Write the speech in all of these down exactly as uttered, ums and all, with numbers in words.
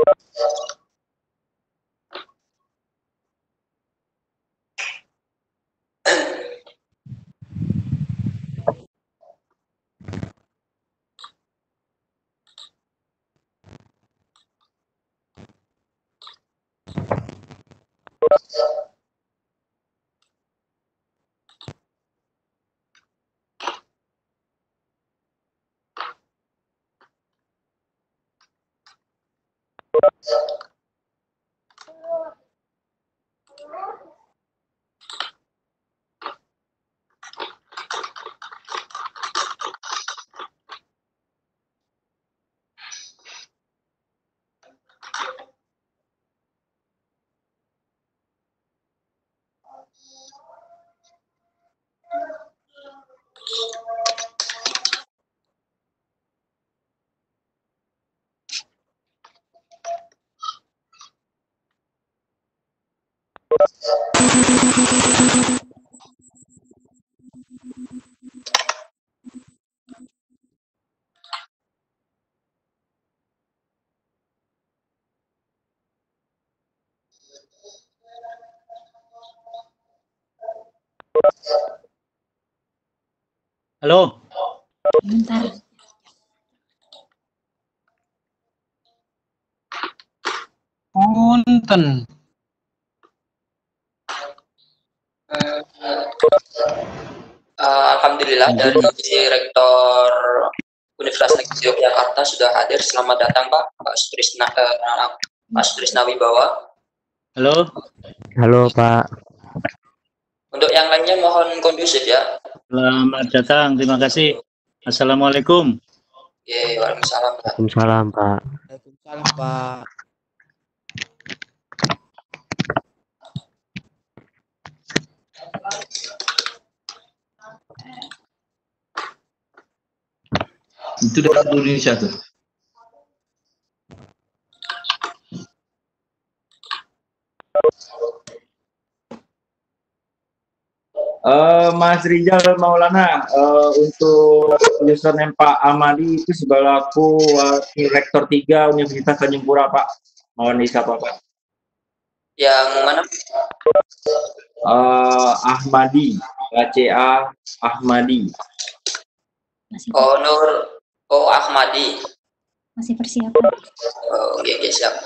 Halo. Bentar. Punten. Uh, Alhamdulillah dari Rektor Universitas Negeri Yogyakarta sudah hadir. Selamat datang Pak, Pak Sutrisna, uh, Pak Sutrisna Wibawa. Halo. Halo Pak. Untuk yang lainnya mohon kondusif ya. Selamat datang, terima kasih. Assalamualaikum. Ye, waalaikumsalam. Waalaikumsalam Pak. Waalaikumsalam Pak. Itu dari Indonesia tuh. Uh, Mas Rizal Maulana, uh, untuk username Pak Amadi itu sebalaku Wakil Rektor tiga Universitas Tanjung Pura Pak. Mohon disapa Pak. Yang mana? Uh, Ahmadi, A C A Ahmadi. Oh Nur, oh Ahmadi. Masih persiapan. Oh iya, iya siap.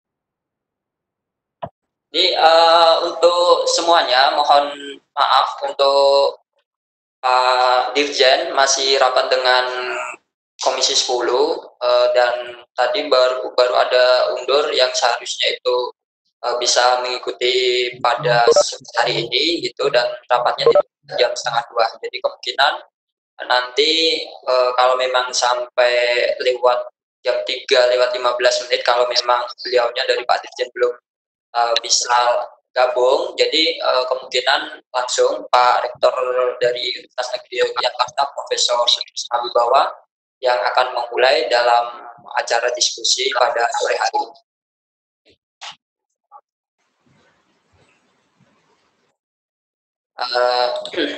Jadi uh, untuk semuanya mohon maaf untuk Pak Dirjen masih rapat dengan Komisi sepuluh uh, dan tadi baru baru ada undur yang seharusnya itu uh, bisa mengikuti pada hari ini gitu, dan rapatnya di jam setengah dua. Jadi kemungkinan nanti uh, kalau memang sampai lewat jam tiga lewat lima belas menit, kalau memang beliaunya dari Pak Dirjen belum Uh, bisa gabung, jadi uh, kemungkinan langsung Pak Rektor dari Universitas Negeri Yogyakarta Profesor Sutrisna Wibawa yang akan memulai dalam acara diskusi pada sore hari. Uh,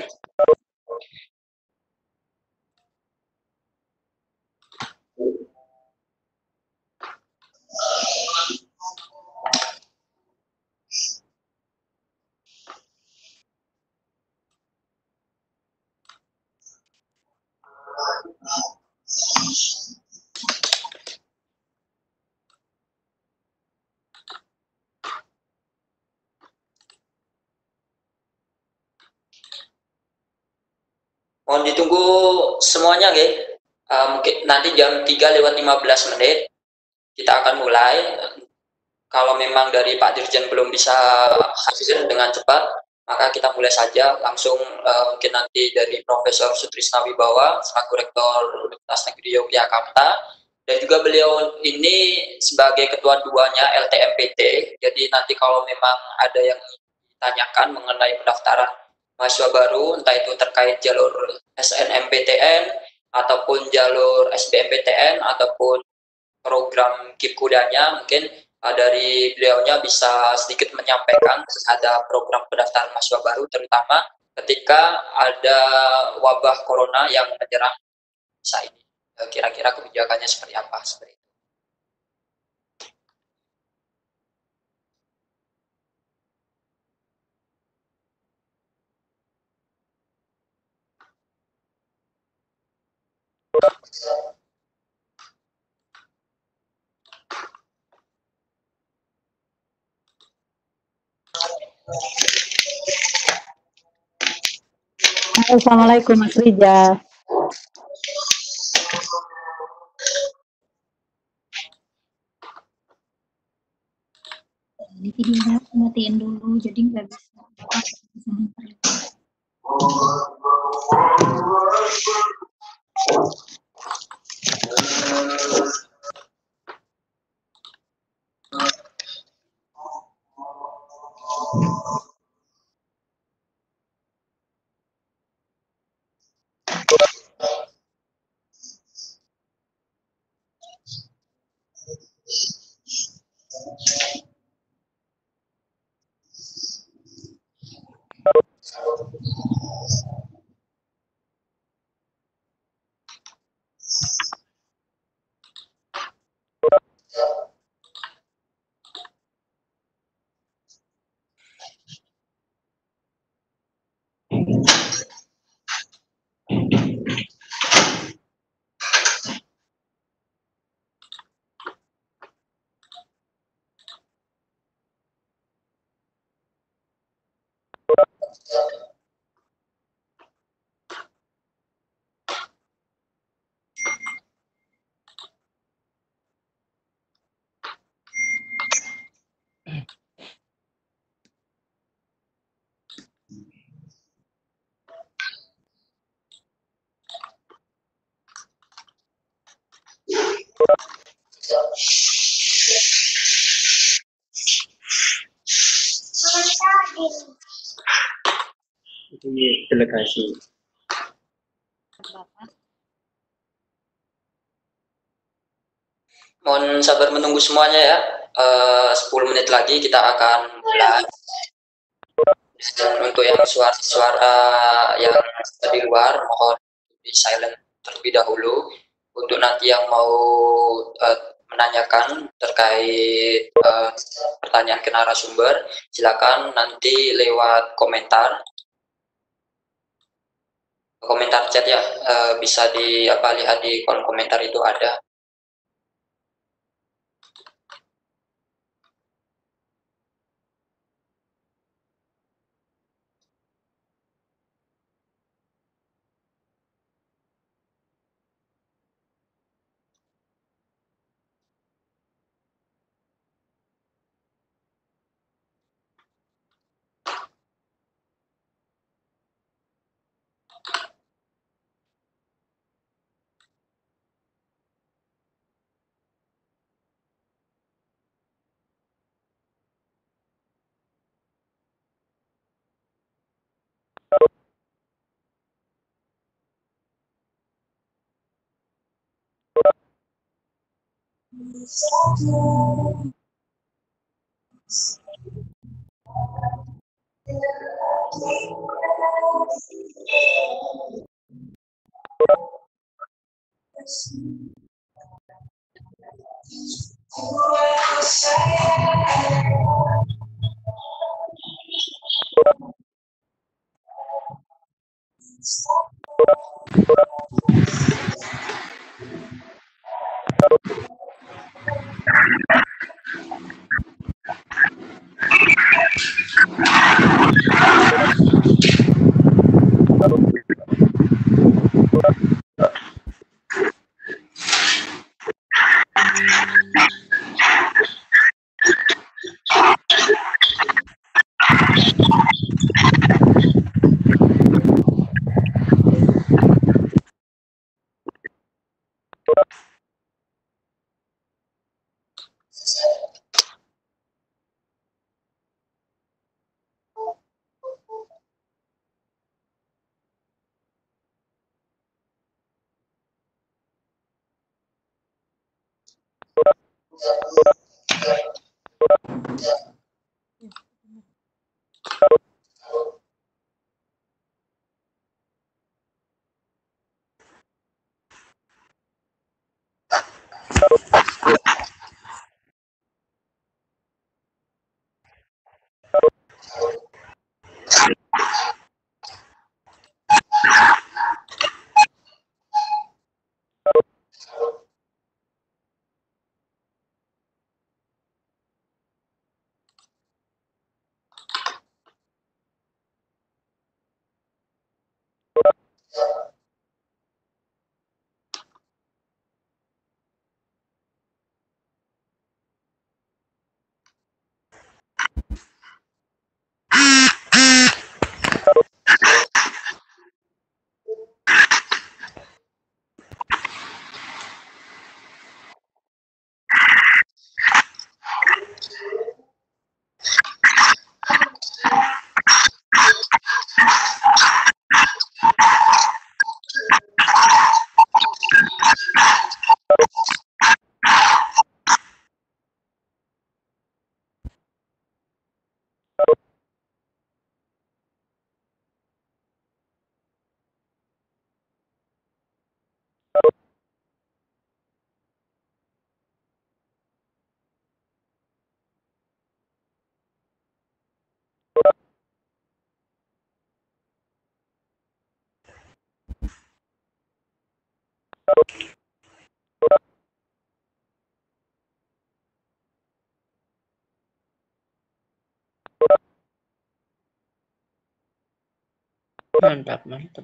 mohon ditunggu semuanya, nggih. Uh, mungkin nanti jam tiga lewat lima belas menit kita akan mulai. Kalau memang dari Pak Dirjen belum bisa hadir dengan cepat, maka kita mulai saja langsung. Uh, mungkin nanti dari Profesor Sutrisna Wibawa selaku Rektor Universitas Negeri Yogyakarta, dan juga beliau ini sebagai ketua duanya L T M P T. Jadi nanti kalau memang ada yang ditanyakan mengenai pendaftaran mahasiswa baru, entah itu terkait jalur S N M P T N ataupun jalur S B M P T N ataupun program K I P Kudanya, mungkin uh, dari beliaunya bisa sedikit menyampaikan ada program pendaftaran mahasiswa baru, terutama ketika ada wabah corona yang menyerang saat ini. Kira-kira kebijakannya seperti apa? Seperti itu. Assalamualaikum Mas Rijal. Ini videonya aku matiin dulu, jadi nggak bisa. bisa Ini delegasi. Mohon sabar menunggu semuanya ya. Eh, sepuluh menit lagi kita akan mulai. Dan untuk yang suara-suara yang di luar mohon di silent terlebih dahulu. Untuk nanti yang mau uh, menanyakan terkait uh, pertanyaan ke narasumber, silakan nanti lewat komentar komentar chat ya, uh, bisa di apa lihat di kolom komentar itu ada. Mantap, mantap.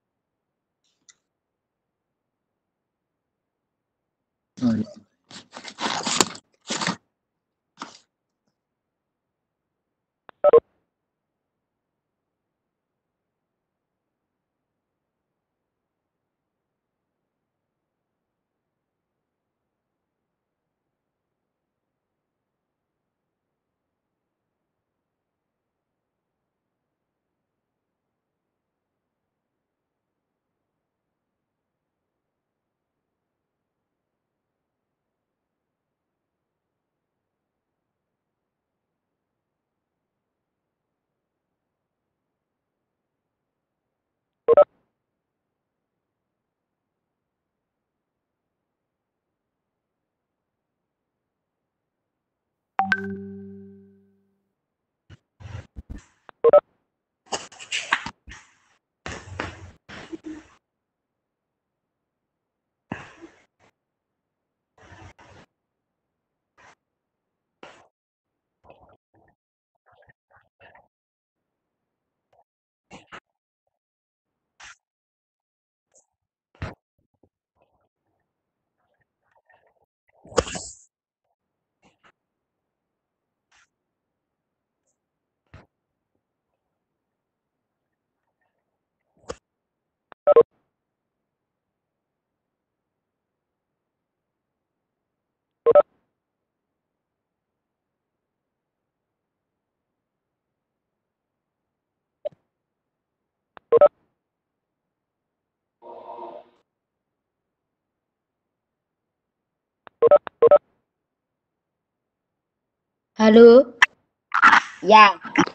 Halo? Ya.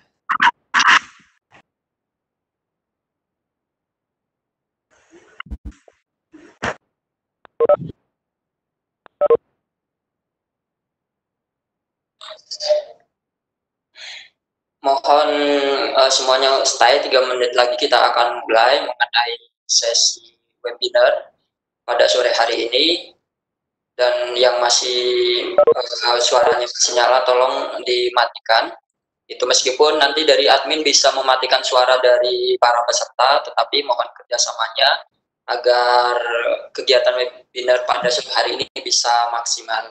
Mohon uh, semuanya stay tiga menit lagi kita akan mulai mengenai sesi webinar pada sore hari ini. Dan yang masih uh, suaranya masih nyala tolong dimatikan. Itu meskipun nanti dari admin bisa mematikan suara dari para peserta, tetapi mohon kerjasamanya agar kegiatan webinar pada sore hari ini bisa maksimal.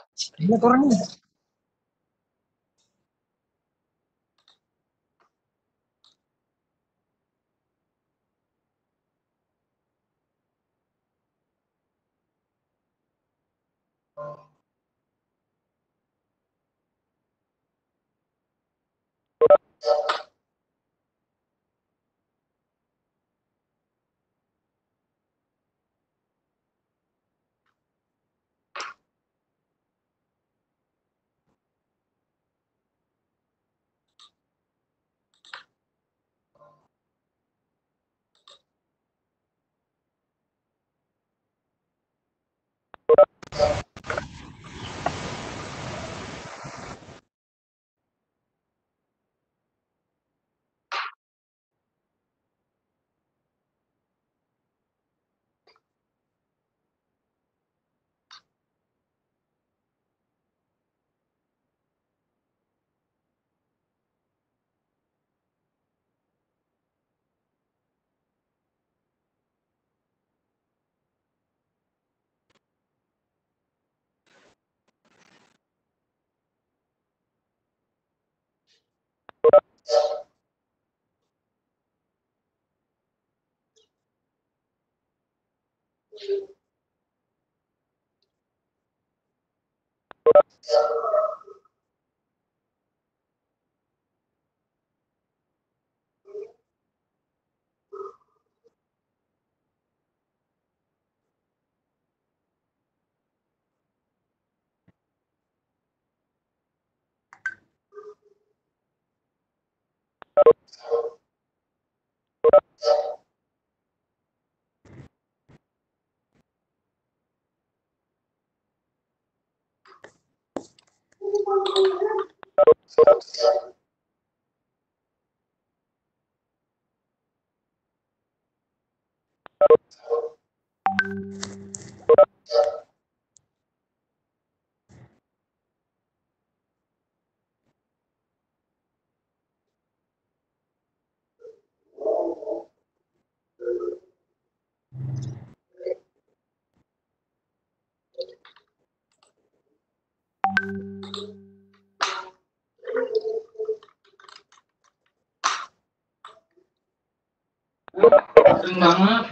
Sering banget.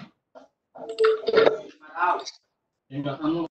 Enggak kamu.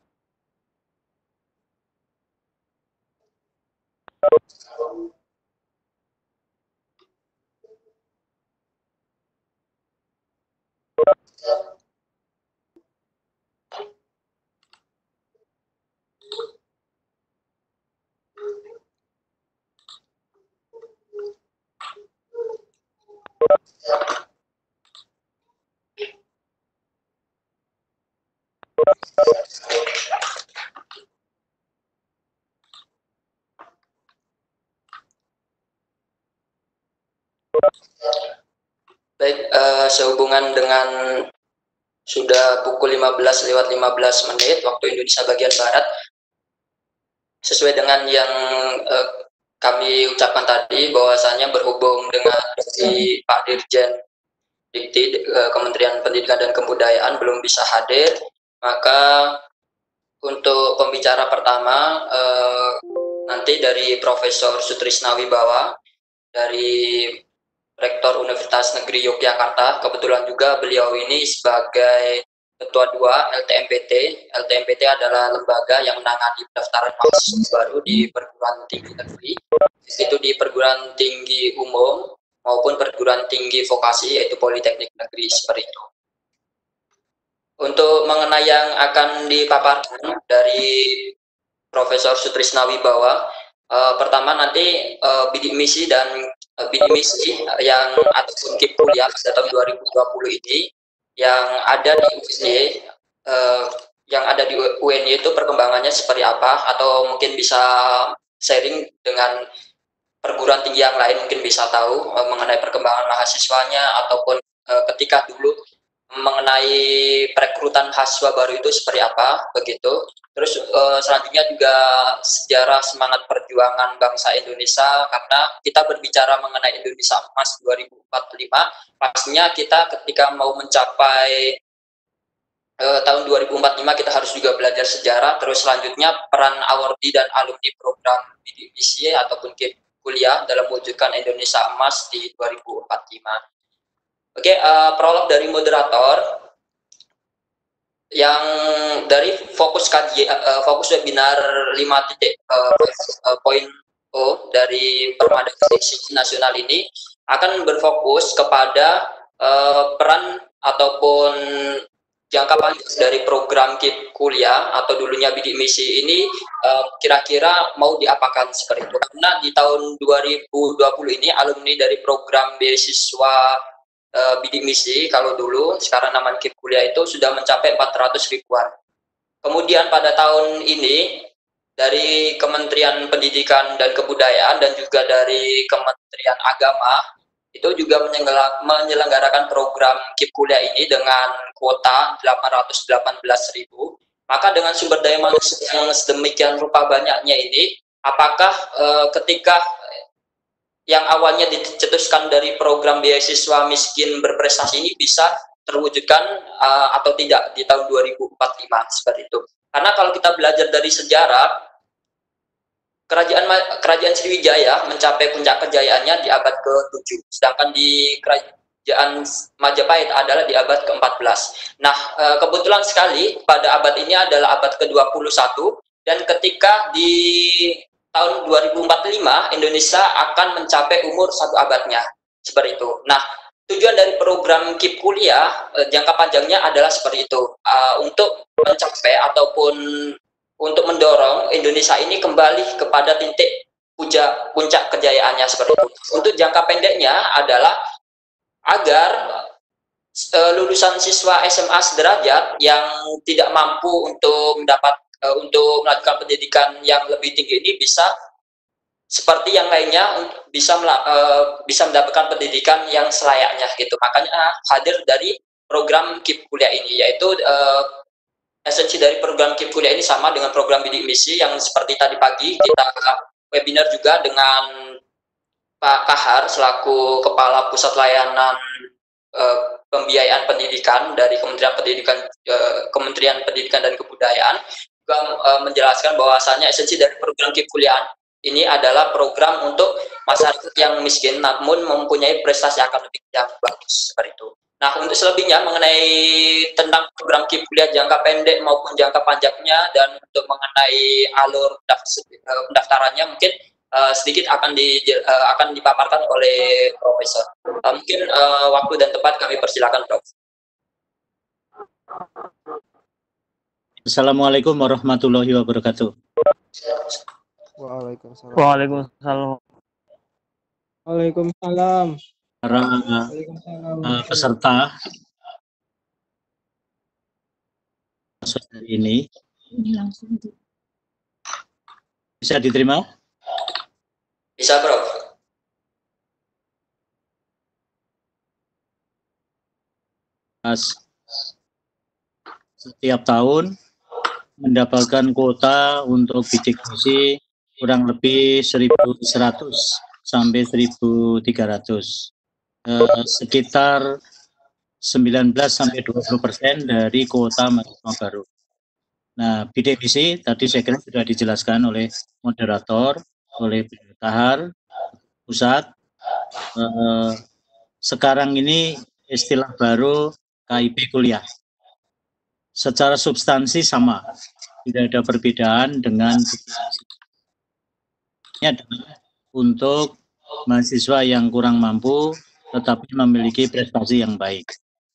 Baik, uh, sehubungan dengan sudah pukul lima belas lewat lima belas menit waktu Indonesia bagian Barat, sesuai dengan yang uh, kami ucapkan tadi, bahwasanya berhubung dengan si Pak Dirjen Dikti uh, Kementerian Pendidikan dan Kebudayaan belum bisa hadir, maka untuk pembicara pertama uh, nanti dari Profesor Sutrisna Wibawa dari Rektor Universitas Negeri Yogyakarta. Kebetulan juga beliau ini sebagai Ketua dua L T M P T. L T M P T adalah lembaga yang menangani pendaftaran mahasiswa baru di perguruan tinggi negeri, itu di perguruan tinggi umum maupun perguruan tinggi vokasi, yaitu Politeknik Negeri, seperti itu. Untuk mengenai yang akan dipaparkan dari Profesor Sutrisna Wibawa, uh, pertama nanti uh, bidik misi dan bidik misi yang ataupun KIP kuliah pada tahun dua ribu dua puluh ini yang ada di U N Y, uh, yang ada di U N Y itu perkembangannya seperti apa, atau mungkin bisa sharing dengan perguruan tinggi yang lain, mungkin bisa tahu uh, mengenai perkembangan mahasiswanya, ataupun uh, ketika dulu mengenai perekrutan mahasiswa baru itu seperti apa, begitu. Terus uh, selanjutnya juga sejarah semangat perjuangan bangsa Indonesia, karena kita berbicara mengenai Indonesia Emas dua ribu empat puluh lima, pastinya kita ketika mau mencapai uh, tahun dua ribu empat puluh lima kita harus juga belajar sejarah. Terus selanjutnya peran awardi dan alumni program bidik misi ataupun kuliah dalam mewujudkan Indonesia Emas di dua ribu empat puluh lima. Oke, uh, prolog dari moderator yang dari fokus kajian, uh, fokus webinar lima titik poin O dari Permada Seleksi Nasional ini akan berfokus kepada uh, peran ataupun jangka panjang dari program KIP kuliah atau dulunya bidik misi ini kira-kira uh, mau diapakan seperti itu. Karena di tahun dua ribu dua puluh ini alumni dari program beasiswa Uh, bidik misi, kalau dulu sekarang nama KIP kuliah itu sudah mencapai empat ratus ribuan. Kemudian pada tahun ini dari Kementerian Pendidikan dan Kebudayaan dan juga dari Kementerian Agama itu juga menyelenggarakan program KIP kuliah ini dengan kuota delapan ratus delapan belas ribu. Maka dengan sumber daya manusia yang sedemikian rupa banyaknya ini, apakah uh, ketika yang awalnya dicetuskan dari program beasiswa miskin berprestasi ini bisa terwujudkan uh, atau tidak di tahun dua ribu empat puluh lima, seperti itu. Karena kalau kita belajar dari sejarah, kerajaan kerajaan Sriwijaya mencapai puncak kejayaannya di abad ke tujuh, sedangkan di kerajaan Majapahit adalah di abad ke empat belas. Nah, uh, kebetulan sekali pada abad ini adalah abad ke dua puluh satu, dan ketika di tahun dua ribu empat puluh lima Indonesia akan mencapai umur satu abadnya, seperti itu. Nah, tujuan dari program KIP kuliah eh, jangka panjangnya adalah seperti itu, uh, untuk mencapai ataupun untuk mendorong Indonesia ini kembali kepada titik puja, puncak kejayaannya, seperti itu. Untuk jangka pendeknya adalah agar uh, lulusan siswa S M A sederajat yang tidak mampu untuk mendapat Uh, untuk melakukan pendidikan yang lebih tinggi ini bisa seperti yang lainnya bisa uh, bisa mendapatkan pendidikan yang selayaknya, gitu. Makanya uh, hadir dari program KIP kuliah ini, yaitu uh, esensi dari program KIP kuliah ini sama dengan program bidik misi yang seperti tadi pagi kita webinar juga dengan Pak Kahar selaku Kepala Pusat Layanan uh, Pembiayaan Pendidikan dari Kementerian Pendidikan uh, Kementerian Pendidikan dan Kebudayaan, menjelaskan bahwasanya esensi dari program KIP kuliah ini adalah program untuk masyarakat yang miskin namun mempunyai prestasi akademik yang bagus, seperti itu. Nah, untuk selebihnya mengenai tentang program KIP kuliah jangka pendek maupun jangka panjangnya dan untuk mengenai alur pendaftarannya mungkin uh, sedikit akan di uh, akan dipaparkan oleh Profesor. Uh, mungkin uh, waktu dan tempat kami persilakan, Prof. Assalamualaikum warahmatullahi wabarakatuh. Waalaikumsalam. Waalaikumsalam. Waalaikumsalam. Para Waalaikumsalam. uh, peserta hari ini Ini langsung di bisa diterima? Bisa, Prof. Mas, setiap tahun mendapatkan kuota untuk bidik misi kurang lebih seribu seratus sampai seribu tiga ratus, eh, sekitar sembilan belas sampai dua puluh persen dari kuota mahasiswa baru. Nah, bidik misi tadi saya kira sudah dijelaskan oleh moderator, oleh Tahar Pusat. Eh, sekarang ini istilah baru K I P kuliah. Secara substansi sama, tidak ada perbedaan dengan ini adalah untuk mahasiswa yang kurang mampu tetapi memiliki prestasi yang baik.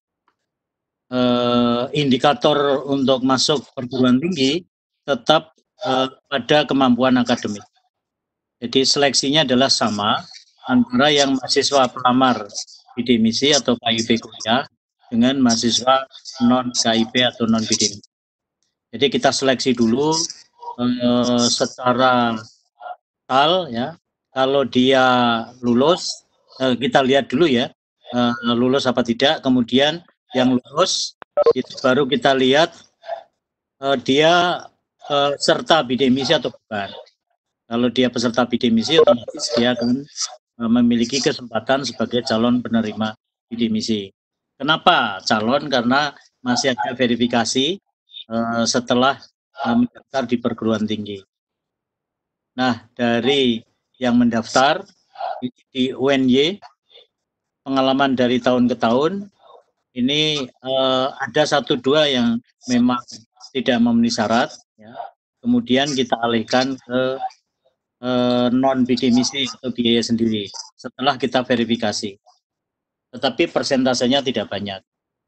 Uh, indikator untuk masuk perguruan tinggi tetap uh, pada kemampuan akademik. Jadi seleksinya adalah sama antara yang mahasiswa pelamar bidik misi atau K I P kuliah dengan mahasiswa non K I P atau non bidik misi. Jadi kita seleksi dulu uh, secara total ya. Kalau dia lulus, uh, kita lihat dulu ya uh, lulus apa tidak. Kemudian yang lulus itu baru kita lihat uh, dia uh, serta bidik misi atau bukan. Kalau dia peserta bidik misi, otomatis dia akan uh, memiliki kesempatan sebagai calon penerima bidik misi. Kenapa calon? Karena masih ada verifikasi uh, setelah uh, mendaftar di perguruan tinggi. Nah, dari yang mendaftar di U N Y, pengalaman dari tahun ke tahun, ini uh, ada satu dua yang memang tidak memenuhi syarat, ya. Kemudian kita alihkan ke uh, non bidik misi atau biaya sendiri setelah kita verifikasi. Tetapi persentasenya tidak banyak.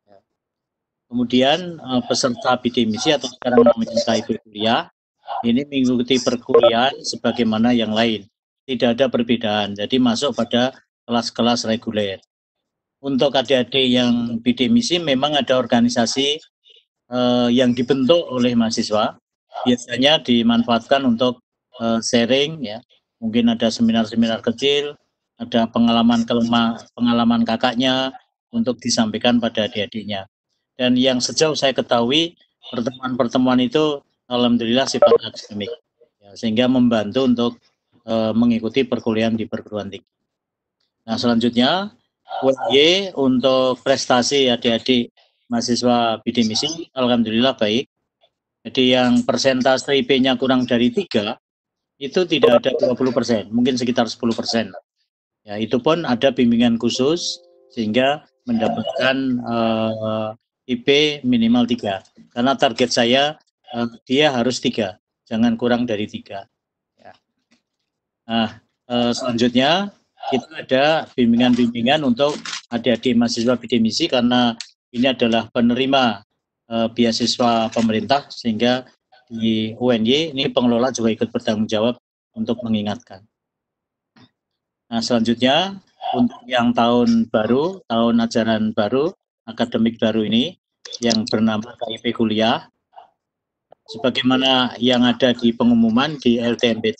Kemudian uh, peserta bidik misi atau sekarang namanya K I P kuliah ini mengikuti perkuliahan sebagaimana yang lain. Tidak ada perbedaan. Jadi masuk pada kelas-kelas reguler. Untuk adik-adik yang bidik misi memang ada organisasi uh, yang dibentuk oleh mahasiswa. Biasanya dimanfaatkan untuk uh, sharing, ya. Mungkin ada seminar-seminar kecil, ada pengalaman kelema, pengalaman kakaknya untuk disampaikan pada adik-adiknya. Dan yang sejauh saya ketahui, pertemuan-pertemuan itu alhamdulillah sifat akademik, ya, sehingga membantu untuk uh, mengikuti perkuliahan di perguruan tinggi. Nah, selanjutnya U N Y untuk prestasi adik-adik mahasiswa bidik misi alhamdulillah baik. Jadi yang persentase I P-nya kurang dari tiga itu tidak ada dua puluh persen, mungkin sekitar sepuluh persen. Ya, itu pun ada bimbingan khusus sehingga mendapatkan uh, I P minimal tiga. Karena target saya uh, dia harus tiga, jangan kurang dari tiga. Ya. Nah, uh, selanjutnya kita ada bimbingan-bimbingan untuk adik-adik mahasiswa bidik misi karena ini adalah penerima uh, beasiswa pemerintah, sehingga di U N Y ini pengelola juga ikut bertanggung jawab untuk mengingatkan. Nah, selanjutnya untuk yang tahun baru, tahun ajaran baru, akademik baru ini yang bernama K I P kuliah, sebagaimana yang ada di pengumuman di L T M P T,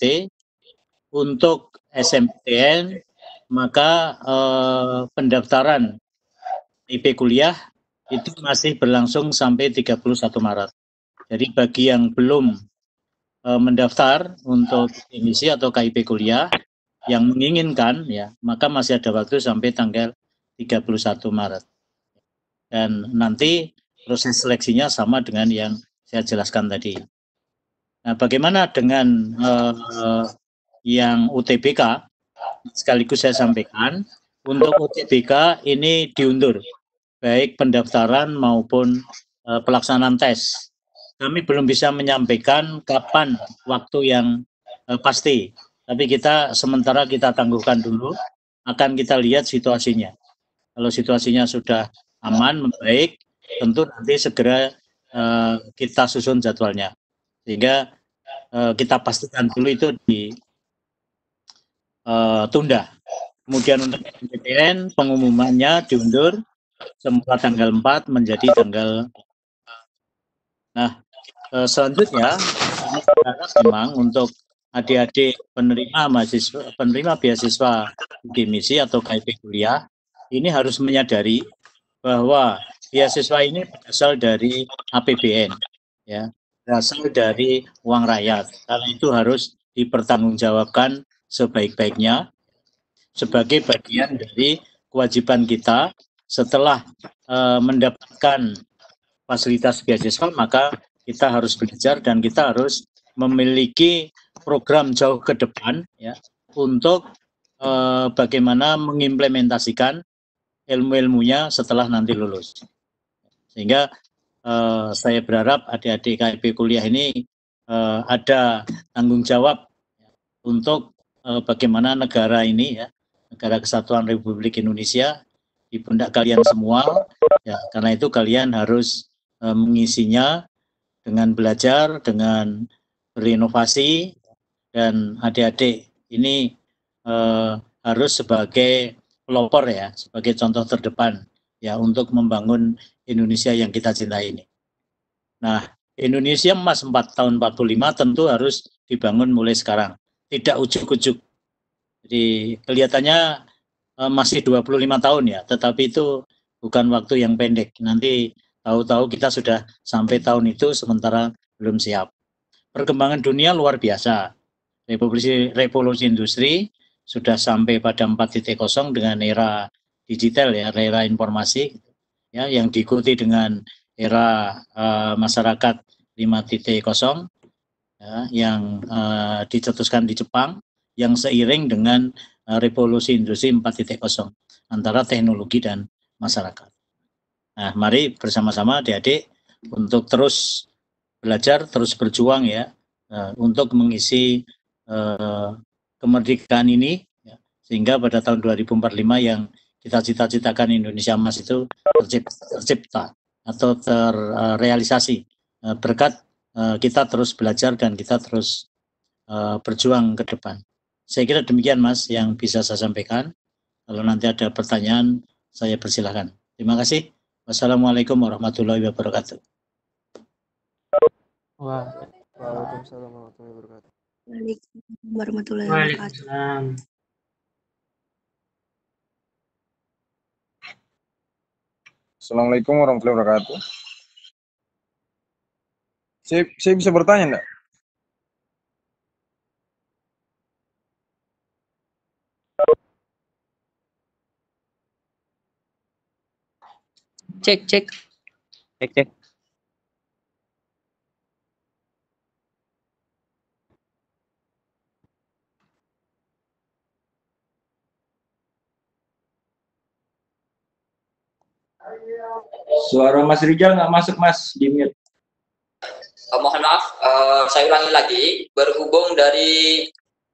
untuk S M P T N maka eh, pendaftaran I P kuliah itu masih berlangsung sampai tiga puluh satu Maret. Jadi bagi yang belum eh, mendaftar untuk emisi atau K I P kuliah yang menginginkan, ya, maka masih ada waktu sampai tanggal tiga puluh satu Maret. Dan nanti proses seleksinya sama dengan yang saya jelaskan tadi. Nah, bagaimana dengan eh, yang U T B K? Sekaligus saya sampaikan, untuk U T B K ini diundur. baik pendaftaran maupun uh, pelaksanaan tes. Kami belum bisa menyampaikan kapan waktu yang uh, pasti, tapi kita sementara kita tangguhkan dulu, akan kita lihat situasinya. Kalau situasinya sudah aman, membaik, tentu nanti segera uh, kita susun jadwalnya, sehingga uh, kita pastikan dulu itu ditunda. Uh, Kemudian untuk N P T N, pengumumannya diundur semula tanggal empat menjadi tanggal. Nah, eh, selanjutnya kami berharap memang untuk adik-adik penerima mahasiswa, penerima beasiswa uji misi atau K I P kuliah ini harus menyadari bahwa beasiswa ini berasal dari A P B N, ya, berasal dari uang rakyat. Karena itu harus dipertanggungjawabkan sebaik-baiknya sebagai bagian dari kewajiban kita setelah uh, mendapatkan fasilitas beasiswa, maka kita harus belajar dan kita harus memiliki program jauh ke depan, ya, untuk uh, bagaimana mengimplementasikan ilmu-ilmunya setelah nanti lulus. Sehingga uh, saya berharap adik-adik K I P kuliah ini uh, ada tanggung jawab untuk uh, bagaimana negara ini, ya, Negara Kesatuan Republik Indonesia di pundak kalian semua, ya, karena itu kalian harus e, mengisinya dengan belajar, dengan berinovasi, dan adik-adik ini e, harus sebagai pelopor, ya, sebagai contoh terdepan, ya, untuk membangun Indonesia yang kita cintai ini. Nah, Indonesia Emas empat tahun empat puluh lima tentu harus dibangun mulai sekarang, tidak ujuk-ujuk. Jadi kelihatannya uh, masih dua puluh lima tahun, ya, tetapi itu bukan waktu yang pendek. Nanti tahu-tahu kita sudah sampai tahun itu sementara belum siap. Perkembangan dunia luar biasa. Revolusi, revolusi industri sudah sampai pada empat titik nol dengan era digital, ya, era informasi, ya, yang diikuti dengan era uh, masyarakat lima titik nol, ya, yang uh, dicetuskan di Jepang, yang seiring dengan uh, revolusi industri empat titik nol antara teknologi dan masyarakat. Nah, mari bersama-sama adik-adik untuk terus belajar, terus berjuang, ya, uh, untuk mengisi uh, kemerdekaan ini, ya, sehingga pada tahun dua ribu empat puluh lima yang kita cita-citakan Indonesia Emas itu tercipta, tercipta atau terrealisasi uh, berkat uh, kita terus belajar dan kita terus uh, berjuang ke depan. Saya kira demikian, Mas, yang bisa saya sampaikan. Kalau nanti ada pertanyaan, saya persilahkan. Terima kasih. Wassalamualaikum warahmatullahi wabarakatuh. Waalaikumsalam warahmatullahi wabarakatuh. Waalaikumsalam warahmatullahi wabarakatuh. Assalamualaikum warahmatullahi wabarakatuh. Saya, saya bisa bertanya enggak? Cek, cek. Cek, cek. Suara Mas Rijal nggak masuk, Mas, di mute. Uh, mohon maaf, uh, saya ulangi lagi, berhubung dari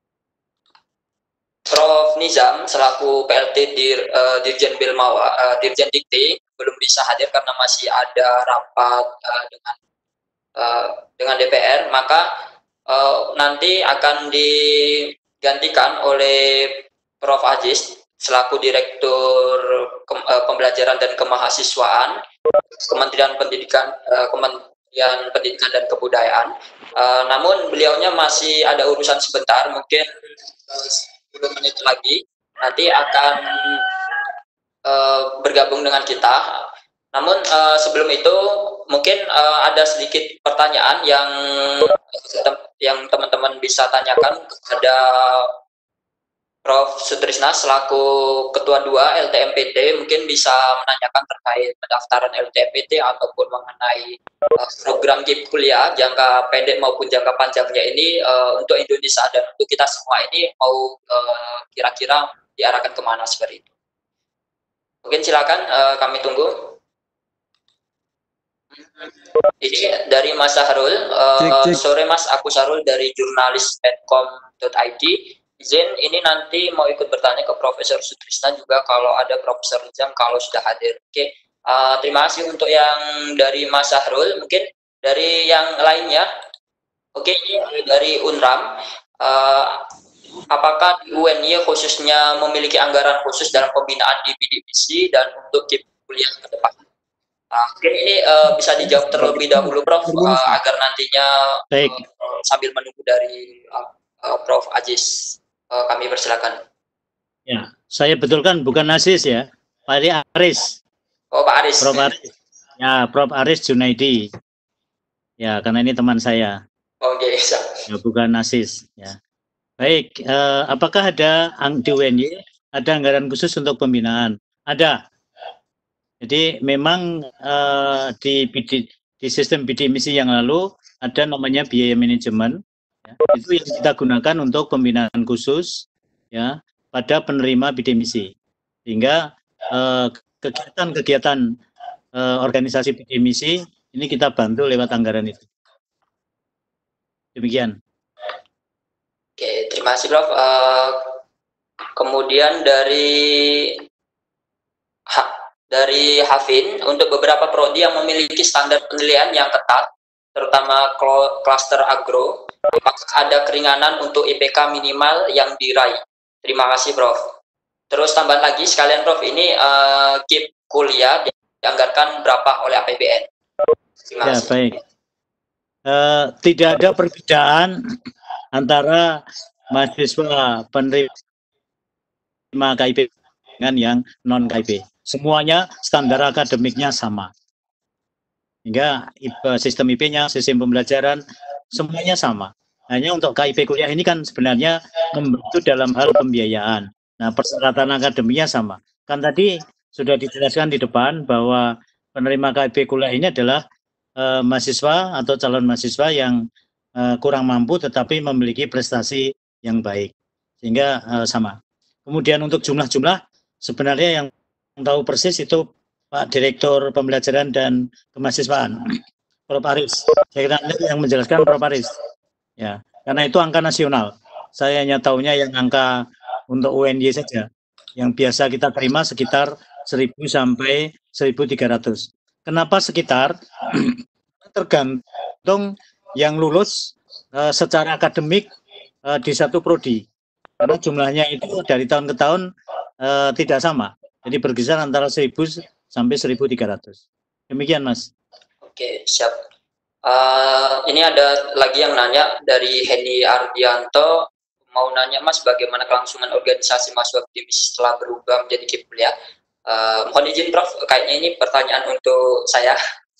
Prof Nizam selaku P L T Dir, uh, Dirjen Bilmawa, uh, Dirjen Dikti belum bisa hadir karena masih ada rapat uh, dengan uh, dengan D P R, maka uh, nanti akan digantikan oleh Prof Aziz selaku Direktur Ke, uh, Pembelajaran dan Kemahasiswaan Kementerian Pendidikan uh, Kementerian Pendidikan dan Kebudayaan. Uh, namun beliaunya masih ada urusan sebentar, mungkin uh, sepuluh menit lagi nanti akan uh, bergabung dengan kita. Namun uh, sebelum itu mungkin uh, ada sedikit pertanyaan yang yang teman-teman bisa tanyakan kepada Prof Sutrisna selaku Ketua dua L T M P T, mungkin bisa menanyakan terkait pendaftaran L T M P T ataupun mengenai uh, program K I P kuliah jangka pendek maupun jangka panjangnya ini uh, untuk Indonesia dan untuk kita semua ini mau uh, kira-kira diarahkan kemana seperti itu. Mungkin silakan, uh, kami tunggu. Ini dari Mas Sahrul. Uh, Cek, cek. Sore Mas, aku Sahrul dari jurnalis medcom dot i d. Izin ini nanti mau ikut bertanya ke Profesor Sutrisna juga kalau ada Profesor Nizam kalau sudah hadir. Oke, uh, terima kasih untuk yang dari Mas Sahrul. Mungkin dari yang lainnya. Oke, ini dari Unram. Uh, apakah di U N Y khususnya memiliki anggaran khusus dalam pembinaan di B D M I dan untuk K I P kuliah ke depan? Uh, mungkin ini uh, bisa dijawab terlebih dahulu, Prof, uh, agar nantinya uh, sambil menunggu dari uh, uh, Prof Aziz, uh, kami persilakan. Ya, saya betulkan bukan Aziz ya, Pak Aris. Oh, Pak Aris. Prof Aris. Ya, Prof Aris Junaidi. Ya, karena ini teman saya. Oke, okay, ya, bukan Aziz. Ya. Baik, eh, apakah ada di U N Y ada anggaran khusus untuk pembinaan? Ada. Jadi memang eh, di, di di sistem B D M I S yang lalu ada namanya biaya manajemen, ya, itu yang kita gunakan untuk pembinaan khusus, ya, pada penerima B D M I S. Sehingga eh, kegiatan-kegiatan eh, organisasi B D M I S ini kita bantu lewat anggaran itu. Demikian. Oke, terima kasih Prof. Uh, kemudian dari ha, dari Hafin, untuk beberapa prodi yang memiliki standar penilaian yang ketat, terutama klaster agro, apakah ada keringanan untuk I P K minimal yang diraih? Terima kasih Prof. Terus tambahan lagi sekalian Prof, ini uh, K I P kuliah dianggarkan berapa oleh A P B N? Terima ya, kasih. Baik. Uh, tidak ada perbedaan antara mahasiswa penerima K I P dengan yang non K I P. Semuanya standar akademiknya sama. Hingga sistem I P-nya, sistem pembelajaran, semuanya sama. Hanya untuk K I P kuliah ini kan sebenarnya membantu dalam hal pembiayaan. Nah, persyaratan akademiknya sama. Kan tadi sudah dijelaskan di depan bahwa penerima K I P kuliah ini adalah eh, mahasiswa atau calon mahasiswa yang Uh, kurang mampu tetapi memiliki prestasi yang baik, sehingga uh, sama. Kemudian untuk jumlah-jumlah sebenarnya yang tahu persis itu Pak Direktur Pembelajaran dan Kemahasiswaan, Prof Aris. Saya kira yang menjelaskan Prof Aris. Ya, karena itu angka nasional. Saya hanya tahunya yang angka untuk U N Y saja. Yang biasa kita terima sekitar seribu sampai seribu tiga ratus. Kenapa sekitar? Tergantung yang lulus uh, secara akademik uh, di satu prodi, karena jumlahnya itu dari tahun ke tahun uh, tidak sama, jadi berkisar antara seribu sampai seribu tiga ratus. Demikian Mas. Oke, siap. Uh, ini ada lagi yang nanya dari Henny Ardianto, mau nanya Mas bagaimana kelangsungan organisasi mahasiswa B D M I S setelah berubah menjadi K I P kuliah. Uh, mohon izin Prof, kayaknya ini pertanyaan untuk saya.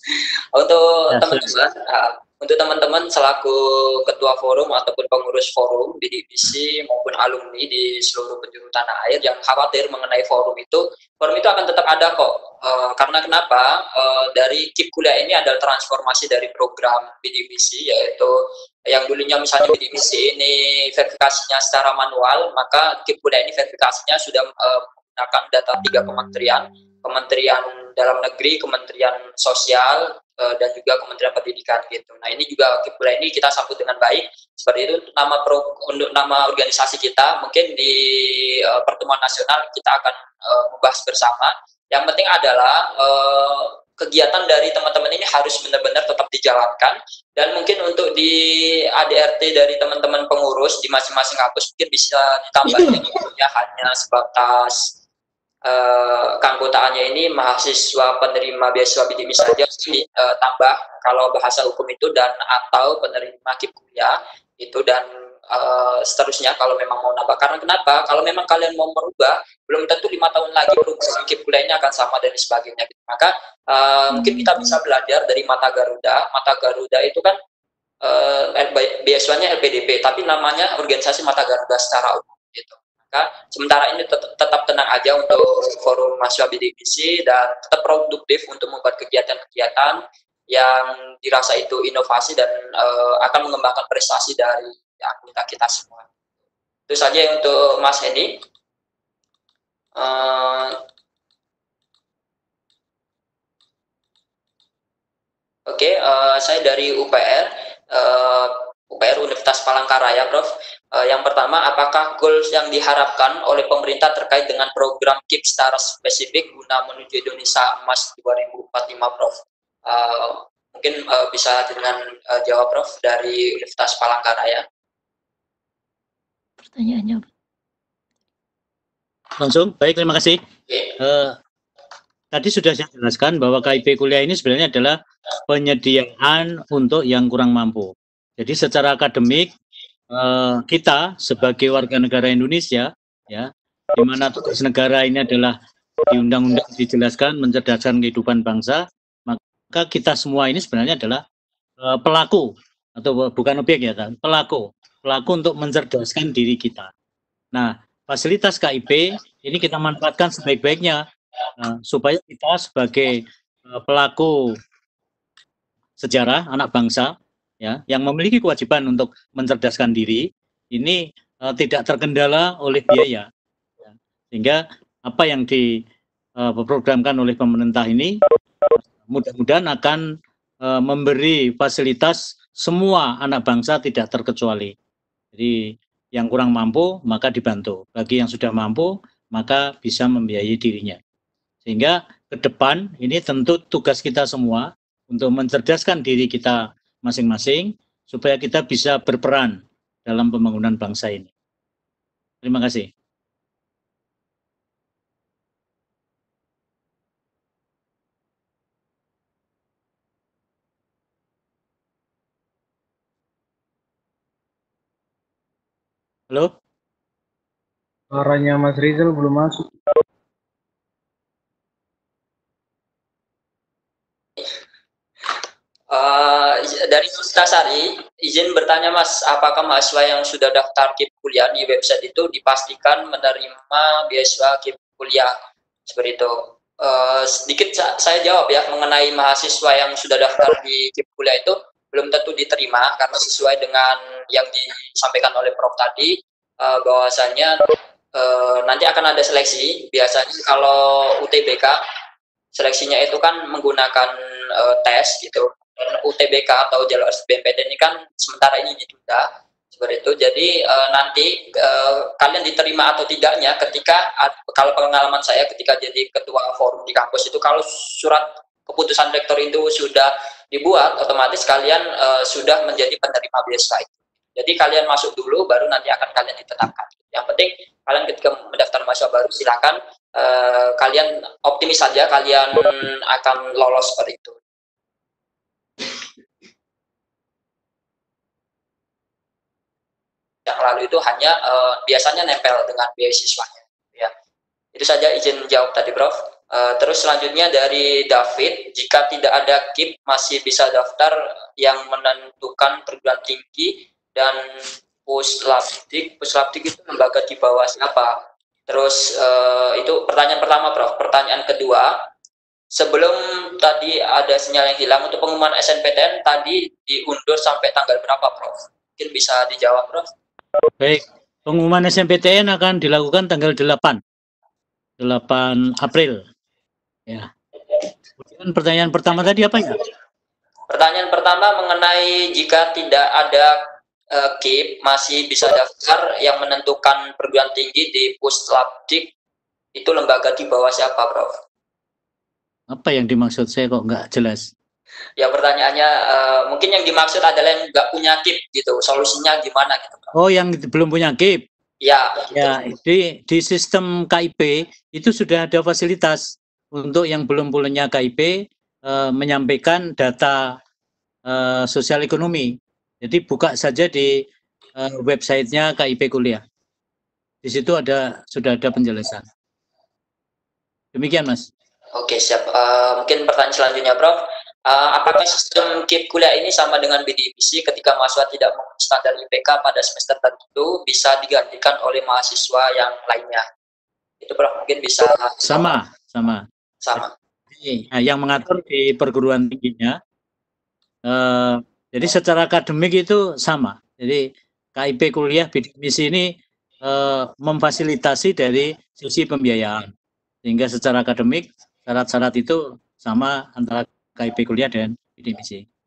Untuk teman-teman, ya, uh, untuk teman-teman selaku ketua forum ataupun pengurus forum B D M I S maupun alumni di seluruh penjuru tanah air yang khawatir mengenai forum itu, forum itu akan tetap ada kok. Uh, karena kenapa? Uh, dari K I P kuliah ini adalah transformasi dari program B D M I S, yaitu yang dulunya misalnya B D M I S ini verifikasinya secara manual, maka K I P kuliah ini verifikasinya sudah uh, menggunakan data tiga kementerian, Kementerian Dalam Negeri, Kementerian Sosial, uh, dan juga Kementerian Pendidikan gitu. Nah, ini juga K I P kuliah ini kita sambut dengan baik. Seperti itu untuk nama pro, untuk nama organisasi kita, mungkin di uh, pertemuan nasional kita akan uh, membahas bersama. Yang penting adalah uh, kegiatan dari teman-teman ini harus benar-benar tetap dijalankan, dan mungkin untuk di A D R T dari teman-teman pengurus di masing-masing kampus mungkin bisa ditambah ya, hanya sebatas Uh, keanggotaannya ini mahasiswa penerima beasiswa B D M I S saja, uh, tambah kalau bahasa hukum itu dan atau penerima K I P kuliah itu, dan uh, seterusnya kalau memang mau nambah. Karena kenapa? Kalau memang kalian mau merubah, belum tentu lima tahun lagi program K I P kuliah ini akan sama dan sebagainya. Maka uh, mungkin kita bisa belajar dari Mata Garuda. Mata Garuda itu kan uh, beasiswanya L P D P, tapi namanya organisasi Mata Garuda secara umum gitu. Sementara ini tetap, tetap tenang aja untuk forum mahasiswa B D M I S dan tetap produktif untuk membuat kegiatan-kegiatan yang dirasa itu inovasi dan uh, akan mengembangkan prestasi dari anggota kita semua. Itu saja untuk Mas Hendy. Uh, Oke, uh, saya dari U P R, uh, U P R Universitas Palangkaraya, Prof. Uh, yang pertama, apakah goals yang diharapkan oleh pemerintah terkait dengan program K I P secara spesifik guna menuju Indonesia Emas dua ribu empat puluh lima, Prof? Uh, mungkin uh, bisa dengan uh, jawab, Prof, dari Universitas Palangkaraya. Pertanyaannya. Langsung, baik, terima kasih. Okay. Uh, tadi sudah saya jelaskan bahwa K I P kuliah ini sebenarnya adalah penyediaan untuk yang kurang mampu. Jadi secara akademik, uh, kita sebagai warga negara Indonesia, ya, di mana tugas negara ini adalah di undang-undang dijelaskan mencerdaskan kehidupan bangsa, maka kita semua ini sebenarnya adalah uh, pelaku, atau bukan objek ya, pelaku, pelaku untuk mencerdaskan diri kita. Nah, fasilitas K I P ini kita manfaatkan sebaik-baiknya uh, supaya kita sebagai uh, pelaku sejarah anak bangsa, ya, yang memiliki kewajiban untuk mencerdaskan diri ini uh, tidak terkendala oleh biaya, ya. Sehingga apa yang diprogramkan uh, oleh pemerintah ini mudah-mudahan akan uh, memberi fasilitas semua anak bangsa tidak terkecuali. Jadi yang kurang mampu maka dibantu, bagi yang sudah mampu maka bisa membiayai dirinya. Sehingga ke depan ini tentu tugas kita semua untuk mencerdaskan diri kita masing-masing supaya kita bisa berperan dalam pembangunan bangsa ini. Terima kasih. Halo? Suaranya Mas Rizal belum masuk. Uh, dari Mustasari, izin bertanya Mas, apakah mahasiswa yang sudah daftar K I P kuliah di website itu dipastikan menerima beasiswa K I P kuliah? Seperti itu. Uh, sedikit saya jawab ya, mengenai mahasiswa yang sudah daftar di K I P kuliah itu belum tentu diterima, karena sesuai dengan yang disampaikan oleh Prof tadi, uh, bahwasanya uh, nanti akan ada seleksi. Biasanya kalau U T B K, seleksinya itu kan menggunakan uh, tes gitu. Dan U T B K atau jalur S B M P T N ini kan sementara ini ditunda seperti itu. Jadi e, nanti e, kalian diterima atau tidaknya ketika, kalau pengalaman saya ketika jadi ketua forum di kampus itu, kalau surat keputusan rektor itu sudah dibuat, otomatis kalian e, sudah menjadi penerima beasiswa itu. Jadi kalian masuk dulu, baru nanti akan kalian ditetapkan. Yang penting kalian ketika mendaftar mahasiswa baru, silakan e, kalian optimis saja kalian akan lolos seperti itu. Yang lalu itu hanya uh, biasanya nempel dengan beasiswanya, ya. Itu saja izin jawab tadi, Prof. Uh, terus selanjutnya dari David, jika tidak ada K I P masih bisa daftar yang menentukan perguruan tinggi dan puslapdik. Puslapdik itu lembaga di bawah siapa? Terus uh, itu pertanyaan pertama, Prof. Pertanyaan kedua, sebelum tadi ada sinyal yang hilang, untuk pengumuman S N P T N tadi diundur sampai tanggal berapa, Prof? Mungkin bisa dijawab, Prof. Baik, pengumuman S N P T N akan dilakukan tanggal delapan April. Ya. Kemudian pertanyaan pertama tadi apa ya? Pertanyaan pertama mengenai jika tidak ada uh, K I P masih bisa daftar yang menentukan perguruan tinggi di Puslapdik, itu lembaga di bawah siapa, Prof? Apa yang dimaksud, saya kok nggak jelas? Ya pertanyaannya uh, mungkin yang dimaksud adalah yang nggak punya K I P gitu, solusinya gimana gitu, Prof? Oh, yang belum punya K I P? Ya. Ya, di, di sistem K I P itu sudah ada fasilitas untuk yang belum punya K I P uh, menyampaikan data uh, sosial ekonomi. Jadi buka saja di uh, websitenya K I P kuliah. Di situ ada sudah ada penjelasan. Demikian, Mas. Oke, siap. Uh, mungkin pertanyaan selanjutnya, Prof. Uh, apakah sistem K I P kuliah ini sama dengan B D I M I S I ketika mahasiswa tidak memenuhi standar I P K pada semester tertentu bisa digantikan oleh mahasiswa yang lainnya? Itu, Prof, mungkin bisa. Sama, sama. Sama. Jadi, nah, yang mengatur di perguruan tingginya, uh, jadi secara akademik itu sama. Jadi K I P kuliah B D I M I S I ini uh, memfasilitasi dari sisi pembiayaan, sehingga secara akademik syarat-syarat itu sama antara K I P kuliah dan B D I M I S I.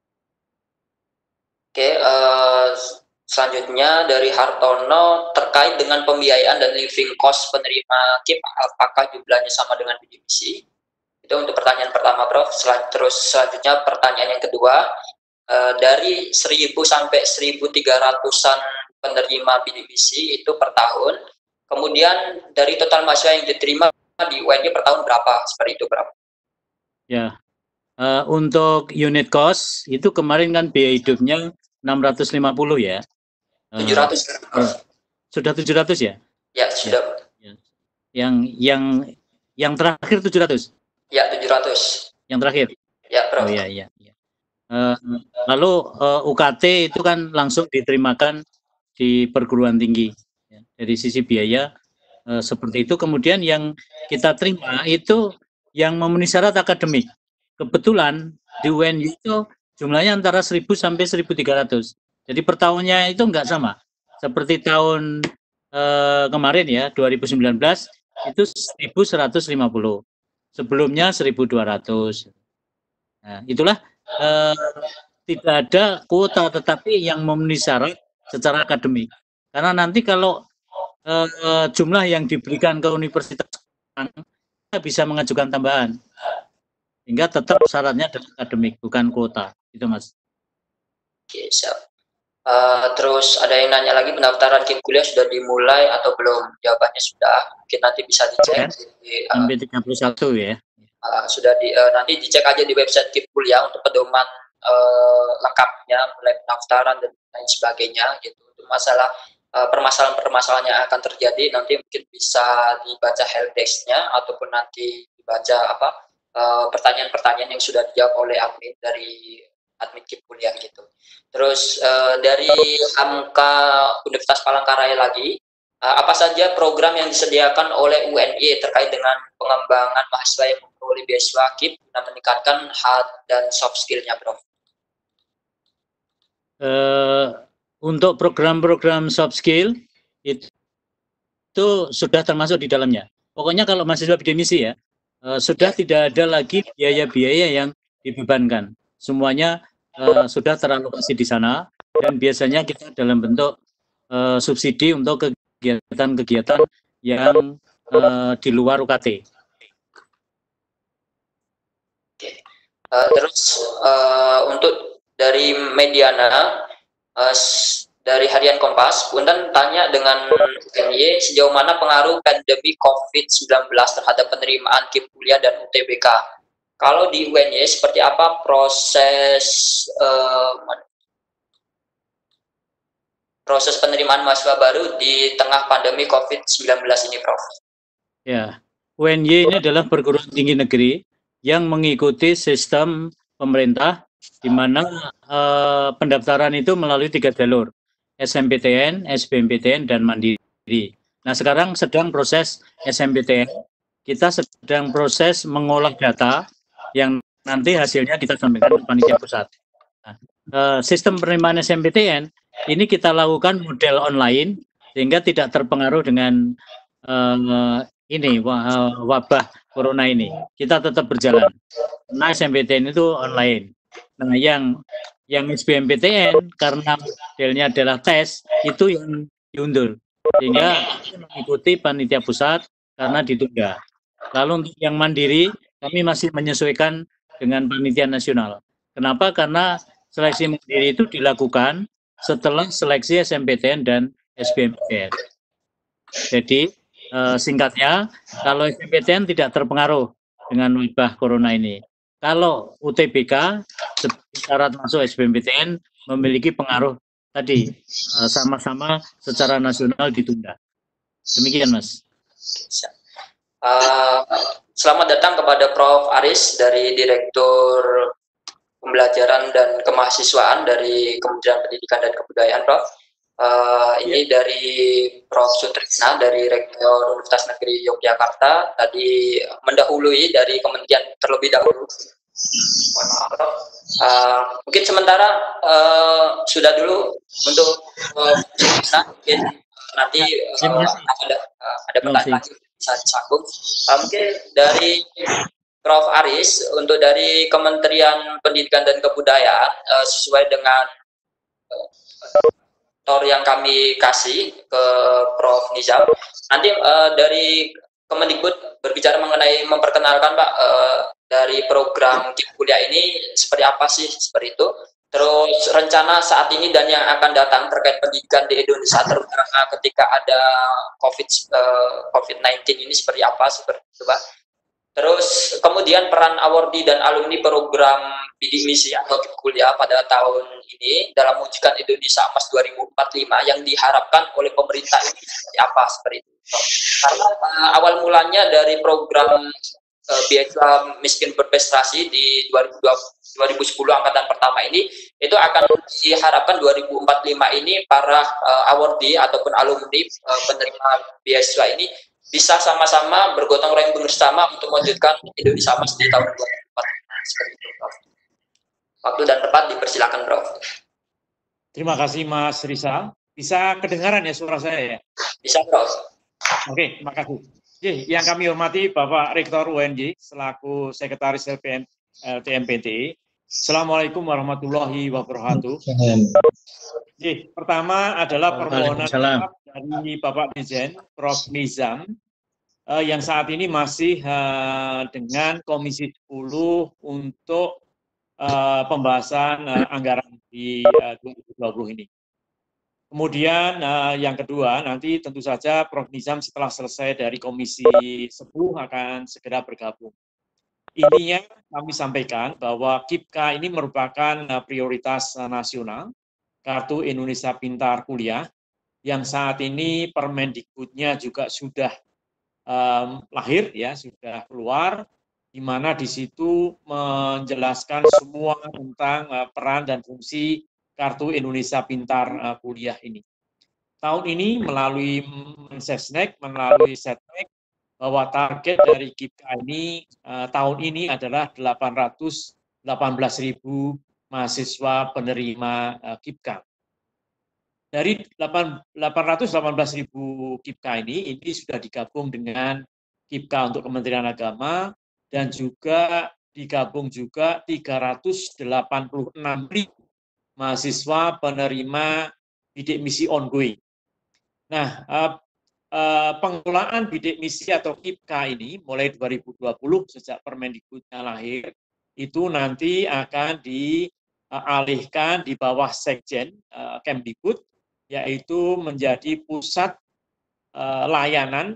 Oke, uh, selanjutnya dari Hartono terkait dengan pembiayaan dan living cost penerima K I P, apakah jumlahnya sama dengan bidik misi? Itu untuk pertanyaan pertama, Prof. Sel terus selanjutnya pertanyaan yang kedua, uh, dari seribu sampai seribu tiga ratusan penerima bidik misi itu per tahun. Kemudian dari total mahasiswa yang diterima di U N Y per tahun berapa? Seperti itu, Prof. Ya, uh, untuk unit cost itu kemarin kan biaya hidupnya enam ratus lima puluh ya. tujuh ratus. Uh, sudah tujuh ratus ya? Ya, sudah. Ya. Yang yang yang terakhir tujuh ratus. Ya, tujuh ratus. Yang terakhir. Ya, Prof. Oh iya iya. Ya. Uh, lalu uh, U K T itu kan langsung diterimakan di perguruan tinggi. Ya. Dari sisi biaya uh, seperti itu. Kemudian yang kita terima itu yang memenuhi syarat akademik. Kebetulan di U N Y itu jumlahnya antara seribu sampai seribu tiga ratus. Jadi per tahunnya itu enggak sama. Seperti tahun eh, kemarin ya, dua ribu sembilan belas itu seribu seratus lima puluh. Sebelumnya seribu dua ratus. Nah, itulah eh, tidak ada kuota tetapi yang memenuhi syarat secara akademik. Karena nanti kalau eh, jumlah yang diberikan ke universitas kita bisa mengajukan tambahan. Sehingga tetap syaratnya adalah akademik, bukan kuota. Itu, Mas. Oke, siap. Uh, terus ada yang nanya lagi, pendaftaran K I P kuliah sudah dimulai atau belum? Jawabannya sudah. Mungkin nanti bisa dicek. Di, uh, M B tiga puluh satu ya. Uh, sudah di, uh, nanti dicek aja di website K I P kuliah untuk pedoman uh, lengkapnya, mulai pendaftaran dan lain sebagainya. Gitu. Untuk masalah uh, permasalahan-permasalahan yang akan terjadi, nanti mungkin bisa dibaca helpdesk-nya ataupun nanti dibaca apa pertanyaan-pertanyaan uh, yang sudah dijawab oleh admin dari admin K I P kuliah gitu. Terus uh, dari Hamka Universitas Palangkaraya lagi, uh, apa saja program yang disediakan oleh U N Y terkait dengan pengembangan mahasiswa yang memperoleh beasiswa K I P dan meningkatkan hard dan soft skill-nya, Prof? Uh, untuk program-program soft skill itu, itu sudah termasuk di dalamnya. Pokoknya kalau mahasiswa bidik misi ya, uh, sudah tidak ada lagi biaya-biaya yang dibebankan. Semuanya uh, sudah teralokasi di sana dan biasanya kita dalam bentuk uh, subsidi untuk kegiatan-kegiatan yang uh, di luar U K T. Oke. Uh, terus uh, untuk dari Mediana, uh, dari Harian Kompas, Bundan tanya dengan U N Y sejauh mana pengaruh pandemi COVID sembilan belas terhadap penerimaan K I P kuliah dan U T B K. Kalau di U N Y seperti apa proses uh, proses penerimaan mahasiswa baru di tengah pandemi COVID sembilan belas ini, Prof? Ya, U N Y ini adalah perguruan tinggi negeri yang mengikuti sistem pemerintah di mana uh, pendaftaran itu melalui tiga jalur, S M P T N, S B M P T N, dan Mandiri. Nah, sekarang sedang proses S M P T N, kita sedang proses mengolah data yang nanti hasilnya kita sampaikan ke panitia pusat. Nah, uh, sistem penerimaan S M P T N ini kita lakukan model online sehingga tidak terpengaruh dengan uh, ini wabah corona ini. Kita tetap berjalan. Nah, S M P T N itu online. Nah, yang yang S B M P T N karena modelnya adalah tes itu yang diundur sehingga mengikuti panitia pusat karena ditunda. Lalu untuk yang mandiri kami masih menyesuaikan dengan panitia nasional. Kenapa? Karena seleksi mandiri itu dilakukan setelah seleksi S M P T N dan S B M P T N. Jadi eh, singkatnya, kalau S M P T N tidak terpengaruh dengan wabah corona ini. Kalau U T B K syarat masuk S B M P T N memiliki pengaruh tadi sama-sama secara nasional ditunda. Demikian, Mas. Uh, selamat datang kepada Prof Aris dari Direktur Pembelajaran dan Kemahasiswaan dari Kementerian Pendidikan dan Kebudayaan, Prof. Uh, ini yeah. Dari Prof Sutrisna dari Rektor Universitas Negeri Yogyakarta tadi mendahului dari kementerian terlebih dahulu. Uh, mungkin sementara uh, sudah dulu untuk uh, Sutrisna, mungkin nanti uh, ada uh, ada pertanyaan lagi bisa disambung. Uh, mungkin dari Prof Aris untuk dari Kementerian Pendidikan dan Kebudayaan uh, sesuai dengan tor yang kami kasih ke Prof Nizam. Nanti uh, dari Kemendikbud berbicara mengenai memperkenalkan Pak uh, dari program kuliah ini seperti apa sih, seperti itu. Terus rencana saat ini dan yang akan datang terkait pendidikan di Indonesia, terutama ketika ada COVID uh, COVID sembilan belas ini seperti apa, seperti itu Pak. Terus kemudian peran awardee dan alumni program bidik misi atau kuliah pada tahun ini dalam mewujudkan Indonesia Emas dua ribu empat puluh lima yang diharapkan oleh pemerintah ini seperti apa, seperti itu. Karena uh, awal mulanya dari program uh, beasiswa miskin berprestasi di dua ribu sepuluh angkatan pertama ini, itu akan diharapkan dua ribu empat puluh lima ini para uh, awardee ataupun alumni uh, penerima beasiswa ini bisa sama-sama bergotong royong bersama untuk mewujudkan Indonesia Emas di tahun dua ribu empat puluh lima. Seperti itu, Prof. Waktu dan tempat dipersilakan, Prof. Terima kasih, Mas Rizal. Bisa kedengaran ya suara saya ya? Bisa, Prof. Oke, terima kasih. Jadi, yang kami hormati Bapak Rektor U N J selaku Sekretaris L T M P T. Assalamualaikum warahmatullahi wabarakatuh. Jadi, pertama adalah permohonan maaf dari Bapak Dirjen, Prof Nizam, uh, yang saat ini masih uh, dengan Komisi sepuluh untuk uh, pembahasan uh, anggaran di uh, dua ribu dua puluh ini. Kemudian uh, yang kedua, nanti tentu saja Prof Nizam setelah selesai dari Komisi sepuluh akan segera bergabung. Intinya kami sampaikan bahwa K I P K A ini merupakan uh, prioritas uh, nasional, Kartu Indonesia Pintar Kuliah, yang saat ini Permendikbudnya juga sudah um, lahir, ya, sudah keluar, di mana di situ menjelaskan semua tentang uh, peran dan fungsi Kartu Indonesia Pintar uh, Kuliah ini. Tahun ini melalui Mensesnek, melalui Setnek, bahwa target dari K I P K A ini uh, tahun ini adalah delapan ratus delapan belas ribu mahasiswa penerima uh, K I P K A. Dari delapan ratus delapan belas ribu K I P K A ini, ini sudah digabung dengan K I P K A untuk Kementerian Agama, dan juga digabung juga tiga ratus delapan puluh enam ribu mahasiswa penerima bidik misi ongoing. Nah, uh, uh, pengelolaan bidik misi atau K I P K A ini mulai dua ribu dua puluh sejak Permendikbudnya lahir, itu nanti akan dialihkan di bawah Sekjen uh, Kemdikbud, yaitu menjadi pusat uh, layanan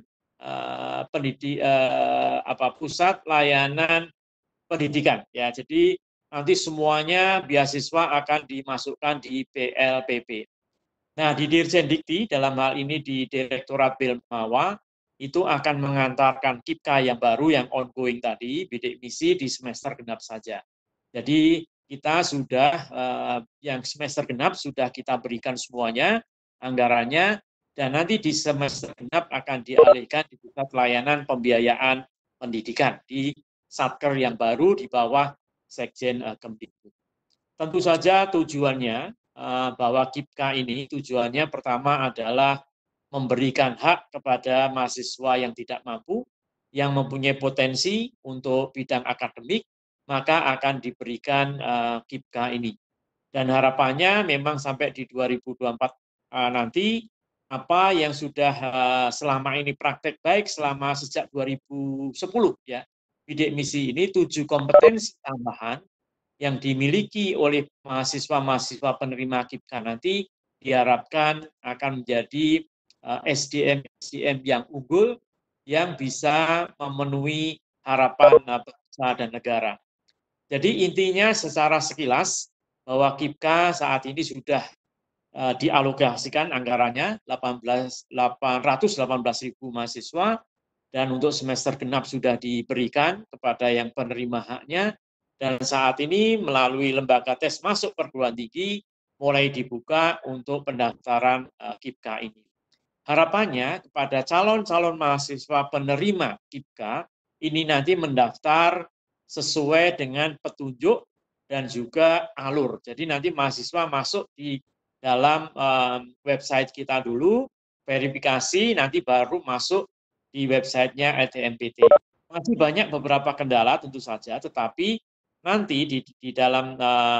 uh, pendidik uh, apa pusat layanan pendidikan, ya. Jadi nanti semuanya beasiswa akan dimasukkan di B L P P. Nah, di Dirjen Dikti dalam hal ini di Direktorat Bilmawa itu akan mengantarkan K I P K A yang baru yang ongoing tadi, bidik misi di semester genap saja. Jadi kita sudah uh, yang semester genap sudah kita berikan semuanya anggarannya, dan nanti di semester genap akan dialihkan di pusat layanan pembiayaan pendidikan di Satker yang baru di bawah Sekjen uh, Kemdikbud. Tentu saja tujuannya uh, bahwa K I P K A ini tujuannya pertama adalah memberikan hak kepada mahasiswa yang tidak mampu, yang mempunyai potensi untuk bidang akademik, maka akan diberikan uh, K I P K A ini. Dan harapannya memang sampai di dua ribu dua puluh empat uh, nanti, apa yang sudah uh, selama ini praktek baik selama sejak dua ribu sepuluh, ya, bidik misi ini tujuh kompetensi tambahan yang dimiliki oleh mahasiswa-mahasiswa penerima K I P K A nanti diharapkan akan menjadi uh, S D M-S D M yang unggul, yang bisa memenuhi harapan uh, bangsa dan negara. Jadi intinya secara sekilas bahwa K I P K A saat ini sudah uh, dialokasikan anggarannya delapan ratus delapan belas ribu mahasiswa, dan untuk semester genap sudah diberikan kepada yang penerima haknya, dan saat ini melalui lembaga tes masuk perguruan tinggi mulai dibuka untuk pendaftaran uh, K I P K A ini. Harapannya kepada calon-calon mahasiswa penerima K I P K A ini nanti mendaftar sesuai dengan petunjuk dan juga alur. Jadi nanti mahasiswa masuk di dalam um, website kita dulu, verifikasi, nanti baru masuk di websitenya L T M P T. Masih banyak beberapa kendala tentu saja, tetapi nanti di, di dalam uh,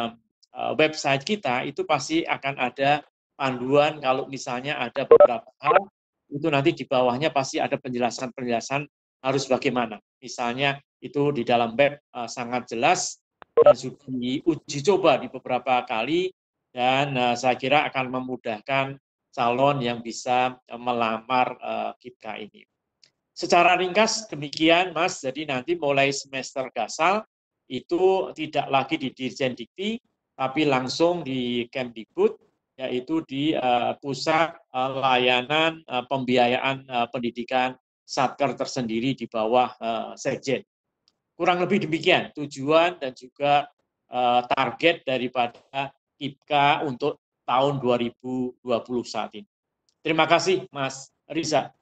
uh, website kita itu pasti akan ada panduan kalau misalnya ada beberapa hal, itu nanti di bawahnya pasti ada penjelasan-penjelasan harus bagaimana. Misalnya itu di dalam web uh, sangat jelas dan sudah diuji coba di beberapa kali, dan uh, saya kira akan memudahkan calon yang bisa uh, melamar uh, K I P K A ini. Secara ringkas demikian, Mas. Jadi nanti mulai semester Gasal itu tidak lagi di Dirjen Dikti, tapi langsung di Kemdikbud, yaitu di uh, Pusat uh, Layanan uh, Pembiayaan uh, Pendidikan Satker tersendiri di bawah uh, Sekjen. Kurang lebih demikian tujuan dan juga uh, target daripada K I P K A untuk tahun dua ribu dua puluh saat ini. Terima kasih, Mas Riza.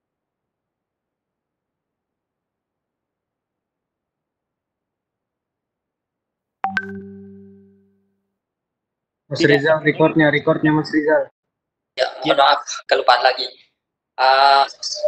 Mas Rizal, recordnya, recordnya Mas Rizal. Ya, mohon maaf, kelupaan lagi. Uh,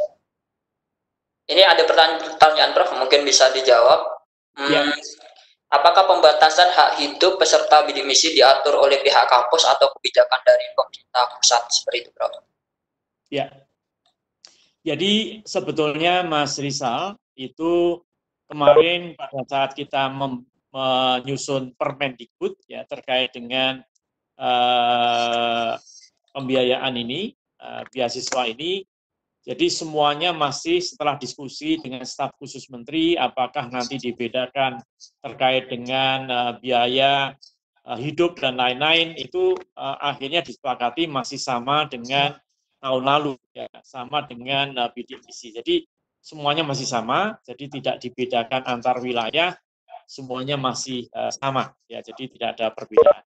ini ada pertanyaan, Prof, mungkin bisa dijawab. Hmm, ya. Apakah pembatasan hak hidup peserta bidik misi diatur oleh pihak kampus atau kebijakan dari pemerintah pusat seperti itu, Prof? Ya. Jadi sebetulnya Mas Rizal itu kemarin pada saat kita menyusun Permendikbud ya terkait dengan Uh, pembiayaan ini, uh, beasiswa ini, jadi semuanya masih setelah diskusi dengan staf khusus menteri, apakah nanti dibedakan terkait dengan uh, biaya uh, hidup dan lain-lain, itu uh, akhirnya disepakati masih sama dengan tahun lalu, ya, sama dengan uh, bidik misi. Jadi semuanya masih sama, jadi tidak dibedakan antar wilayah, semuanya masih uh, sama, ya, jadi tidak ada perbedaan.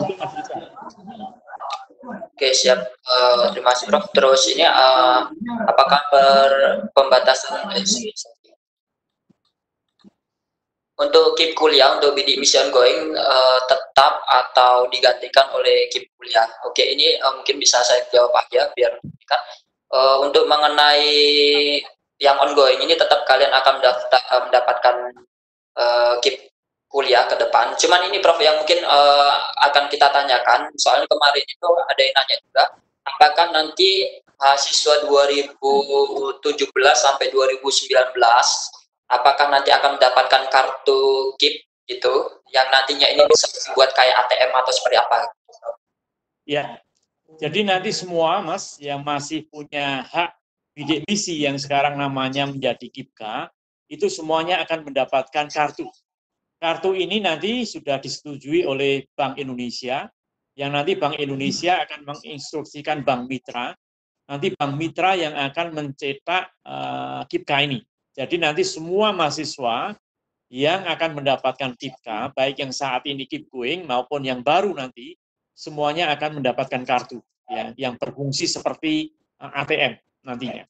Oke, siap. Uh, terima kasih, Prof. Terus ini uh, apakah per pembatasan untuk K I P kuliah untuk bidik misi ongoing uh, tetap atau digantikan oleh K I P kuliah? Oke, ini uh, mungkin bisa saya jawab aja biar kan. Uh, untuk mengenai yang ongoing ini tetap kalian akan mendaftar, uh, mendapatkan Uh, K I P kuliah ke depan. Cuman ini Prof yang mungkin uh, akan kita tanyakan, soalnya kemarin itu ada yang nanya juga, apakah nanti mahasiswa dua ribu tujuh belas sampai dua ribu sembilan belas, apakah nanti akan mendapatkan kartu K I P gitu, yang nantinya ini bisa dibuat kayak A T M atau seperti apa? Ya, jadi nanti semua Mas yang masih punya hak bidik misi yang sekarang namanya menjadi K I P K A, itu semuanya akan mendapatkan kartu. Kartu ini nanti sudah disetujui oleh Bank Indonesia, yang nanti Bank Indonesia akan menginstruksikan Bank Mitra, nanti Bank Mitra yang akan mencetak uh, K I P K A ini. Jadi nanti semua mahasiswa yang akan mendapatkan K I P K A, baik yang saat ini keep going maupun yang baru nanti, semuanya akan mendapatkan kartu ya, yang berfungsi seperti uh, A T M nantinya.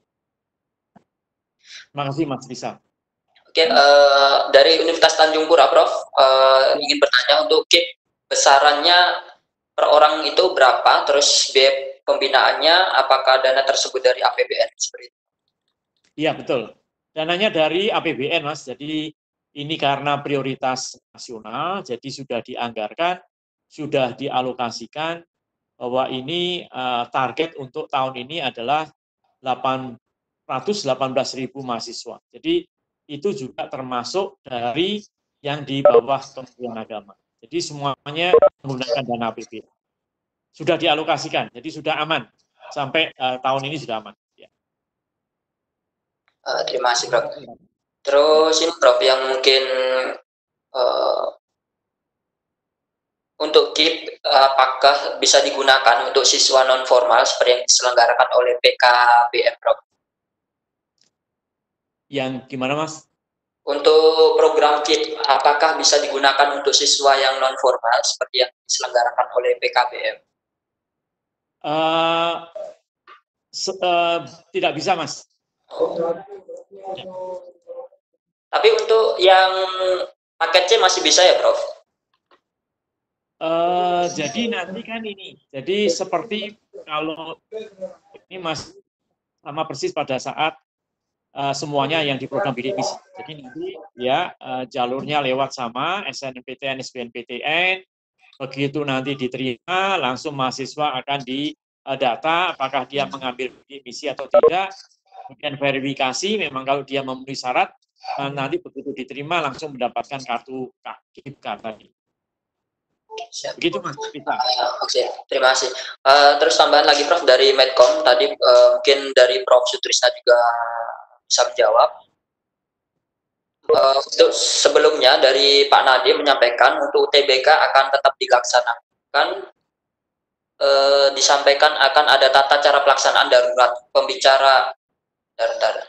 Terima kasih Mas Rizal. Oke, uh, dari Universitas Tanjung Pura, Prof, uh, ingin bertanya untuk K I P besarannya per orang itu berapa? Terus biaya pembinaannya, apakah dana tersebut dari A P B N seperti itu? Iya betul, dananya dari A P B N Mas. Jadi ini karena prioritas nasional, jadi sudah dianggarkan, sudah dialokasikan bahwa ini uh, target untuk tahun ini adalah delapan ratus delapan belas ribu mahasiswa. Jadi itu juga termasuk dari yang di bawah Kementerian Agama. Jadi semuanya menggunakan dana A P B N. Sudah dialokasikan, jadi sudah aman. Sampai uh, tahun ini sudah aman. Ya. Uh, terima kasih, Prof. Terus ini, Prof, yang mungkin uh, untuk K I P apakah bisa digunakan untuk siswa non-formal seperti yang diselenggarakan oleh P K B M, Prof? Yang gimana, Mas? Untuk program K I P, apakah bisa digunakan untuk siswa yang non-formal seperti yang diselenggarakan oleh P K B M? Uh, se uh, tidak bisa, Mas. Ya. Tapi untuk yang paket C masih bisa ya, Prof? Uh, jadi nanti kan ini, jadi seperti kalau ini Mas sama persis pada saat Uh, semuanya yang di program bidik misi. Jadi nanti ya uh, jalurnya lewat sama S N M P T N, S B M P T N, Begitu nanti diterima, langsung mahasiswa akan didata apakah dia mengambil bidik misi atau tidak. Kemudian verifikasi, memang kalau dia memenuhi syarat, nanti begitu diterima langsung mendapatkan kartu K I P K tadi. Begitu Mas. Bisa. Uh, Oke, okay. Terima kasih. Uh, terus tambahan lagi Prof dari Medcom tadi, uh, mungkin dari Prof Sutrisna juga bisa menjawab. Uh, untuk sebelumnya dari Pak Nadiem menyampaikan untuk U T B K akan tetap dilaksanakan, uh, disampaikan akan ada tata cara pelaksanaan darurat. Pembicara, dar,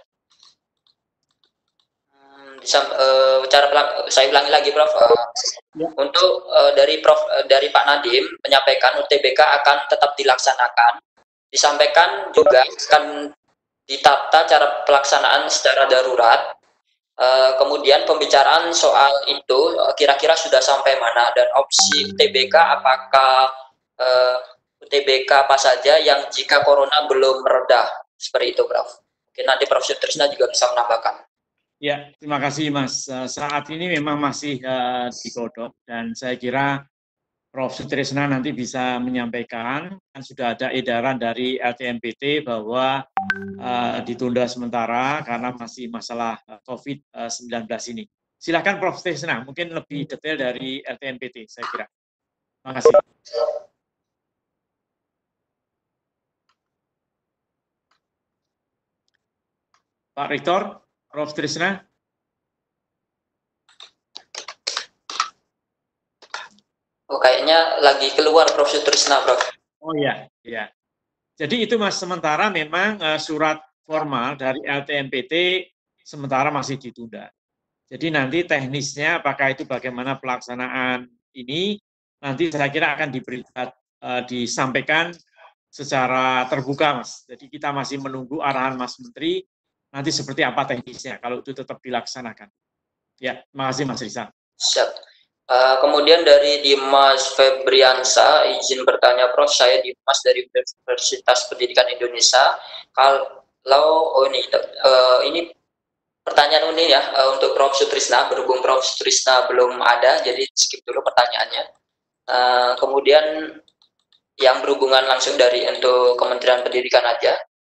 Disam, uh, cara saya ulangi lagi Prof. Uh, ya. Untuk uh, dari Prof uh, dari Pak Nadiem menyampaikan U T B K akan tetap dilaksanakan, disampaikan juga akan ditata cara pelaksanaan secara darurat. Uh, kemudian pembicaraan soal itu kira-kira uh, sudah sampai mana, dan opsi U T B K apakah uh, U T B K apa saja yang jika corona belum mereda, seperti itu Prof. Mungkin nanti Prof Sutrisna juga bisa menambahkan. Ya, terima kasih Mas. Saat ini memang masih uh, digodok, dan saya kira Prof Sutrisna nanti bisa menyampaikan, kan sudah ada edaran dari L T M P T bahwa uh, ditunda sementara karena masih masalah COVID sembilan belas ini. Silakan Prof Sutrisna, mungkin lebih detail dari L T M P T, saya kira. Terima kasih. Pak Rektor, Prof Trisna. Oh, kayaknya lagi keluar Prof Trisna, Prof. Oh ya, ya. Jadi itu Mas, sementara memang uh, surat formal dari L T M P T sementara masih ditunda. Jadi nanti teknisnya apakah itu bagaimana pelaksanaan ini nanti saya kira akan diberi uh, disampaikan secara terbuka Mas. Jadi kita masih menunggu arahan Mas Menteri nanti seperti apa teknisnya kalau itu tetap dilaksanakan. Ya, terima kasih Mas Rizal. Siap. Uh, kemudian dari Dimas Febriansa, izin bertanya Prof, saya Dimas dari Universitas Pendidikan Indonesia. Kalau oh ini uh, ini pertanyaan ini ya uh, untuk Prof Sutrisna, berhubung Prof Sutrisna belum ada, jadi skip dulu pertanyaannya. Uh, kemudian yang berhubungan langsung dari untuk Kementerian Pendidikan aja.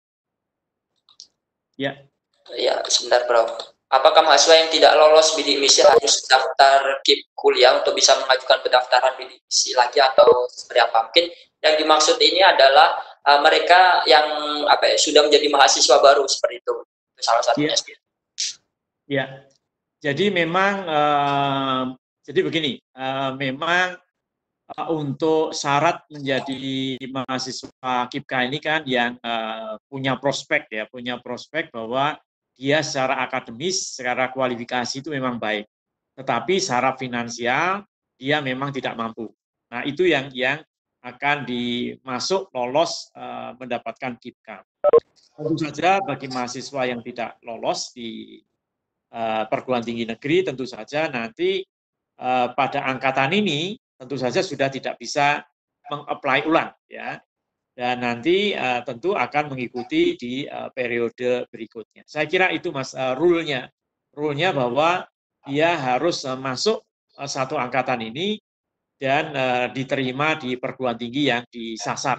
Ya. Ya, sebentar Prof. Apakah mahasiswa yang tidak lolos bidik misi harus daftar K I P kuliah untuk bisa mengajukan pendaftaran bidik misi lagi atau seperti apa? Mungkin yang dimaksud ini adalah uh, mereka yang apa ya, sudah menjadi mahasiswa baru seperti itu. Itu salah satunya. Ya. Ya. Jadi memang uh, jadi begini, uh, memang uh, untuk syarat menjadi mahasiswa K I P K ini kan yang uh, punya prospek ya, punya prospek bahwa dia secara akademis, secara kualifikasi itu memang baik. Tetapi secara finansial dia memang tidak mampu. Nah, itu yang yang akan dimasuk lolos uh, mendapatkan K I P K. Tentu saja bagi mahasiswa yang tidak lolos di uh, perguruan tinggi negeri, tentu saja nanti uh, pada angkatan ini tentu saja sudah tidak bisa meng-apply ulang ya. Dan nanti uh, tentu akan mengikuti di uh, periode berikutnya. Saya kira itu Mas uh, rule-nya. Rule-nya bahwa dia harus uh, masuk uh, satu angkatan ini dan uh, diterima di perguruan tinggi yang disasar.